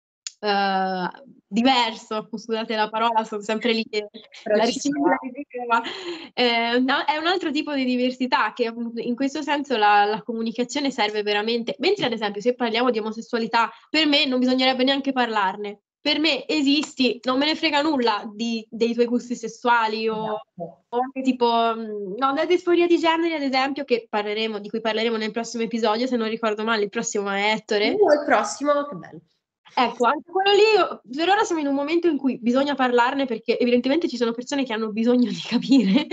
diverso, scusate la parola, son sempre lì che Però la ci sta. ridico, ma, no, è un altro tipo di diversità che appunto in questo senso la comunicazione serve veramente, mentre ad esempio se parliamo di omosessualità, per me non bisognerebbe neanche parlarne. Per me esisti, non me ne frega nulla dei tuoi gusti sessuali Esatto. o anche tipo, no, la disforia di genere ad esempio di cui parleremo nel prossimo episodio, se non ricordo male il prossimo è Ettore. Il prossimo che bello. Ecco, anche quello lì per ora siamo in un momento in cui bisogna parlarne perché evidentemente ci sono persone che hanno bisogno di capire,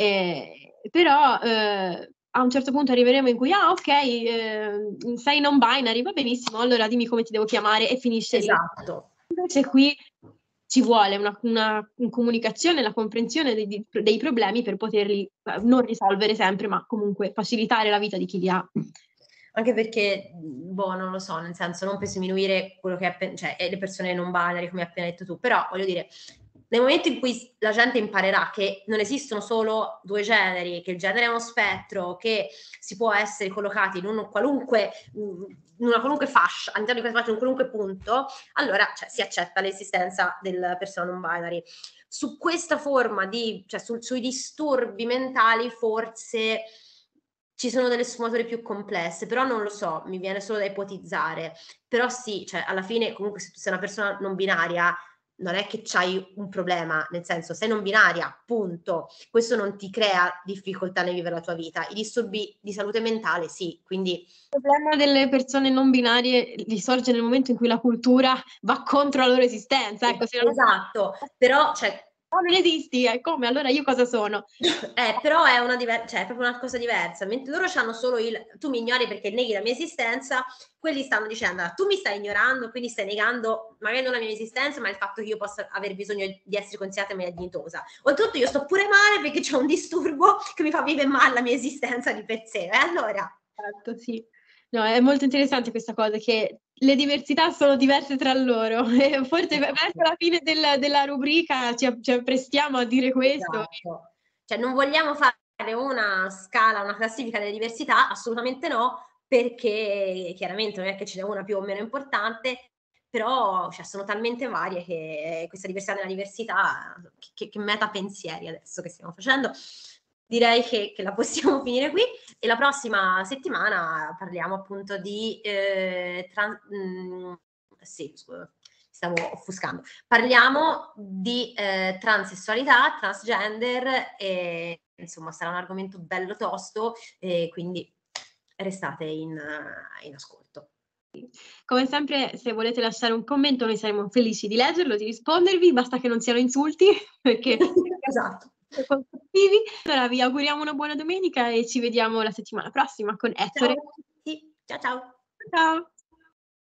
però, a un certo punto arriveremo in cui: "Ah okay, sei non binary, va benissimo, allora dimmi come ti devo chiamare" e finisce lì. Esatto. Invece qui ci vuole una comunicazione, la comprensione dei problemi per poterli, non risolvere sempre, ma comunque facilitare la vita di chi li ha. Anche perché, boh, non lo so, nel senso, non per sminuire quello che cioè, le persone non binary, come hai appena detto tu, però voglio dire, nel momento in cui la gente imparerà che non esistono solo 2 generi, che il genere è uno spettro, che si può essere collocati in un qualunque in una qualunque fascia, all'interno di questa fascia, in un qualunque punto, allora, cioè, si accetta l'esistenza della persona non binary. Su questa forma di cioè sui disturbi mentali forse ci sono delle sfumature più complesse, però non lo so, mi viene solo da ipotizzare. Però sì, cioè alla fine comunque se tu sei una persona non binaria, non è che c'hai un problema, nel senso sei non binaria, punto. Questo non ti crea difficoltà nel vivere la tua vita. I disturbi di salute mentale sì, quindi Il problema delle persone non binarie risorge nel momento in cui la cultura va contro la loro esistenza, ecco, se no esatto, però cioè "No, non esisti, come? Allora io cosa sono?" però è una cioè è proprio una cosa diversa. Mentre loro c'hanno solo il: "Tu mi ignori perché neghi la mia esistenza", quelli stanno dicendo: "Ah, tu mi stai ignorando, quindi stai negando magari non la mia esistenza, ma il fatto che io possa aver bisogno di essere considerata in maniera dignitosa. Oltretutto io sto pure male perché c'ho un disturbo che mi fa vivere male la mia esistenza di per sé". E allora? Certo, sì. No, è molto interessante questa cosa, che le diversità sono diverse tra loro. E forse verso la fine della rubrica ci apprestiamo a dire questo. Esatto. Cioè non vogliamo fare una scala, una classifica delle diversità, assolutamente no, perché chiaramente non è che ce n'è una più o meno importante, però cioè, sono talmente varie che questa diversità nella diversità, che metapensieri adesso che stiamo facendo. Direi che la possiamo finire qui e la prossima settimana parliamo appunto di sì, scusa, stavo offuscando. Parliamo di transessualità, transgender e insomma sarà un argomento bello tosto e quindi restate in ascolto. Come sempre, se volete lasciare un commento, noi saremo felici di leggerlo, di rispondervi, basta che non siano insulti, perché Esatto. siamo costruttivi. Allora vi auguriamo una buona domenica e ci vediamo la settimana prossima con Ciao Ettore. a tutti. Ciao ciao. Ciao.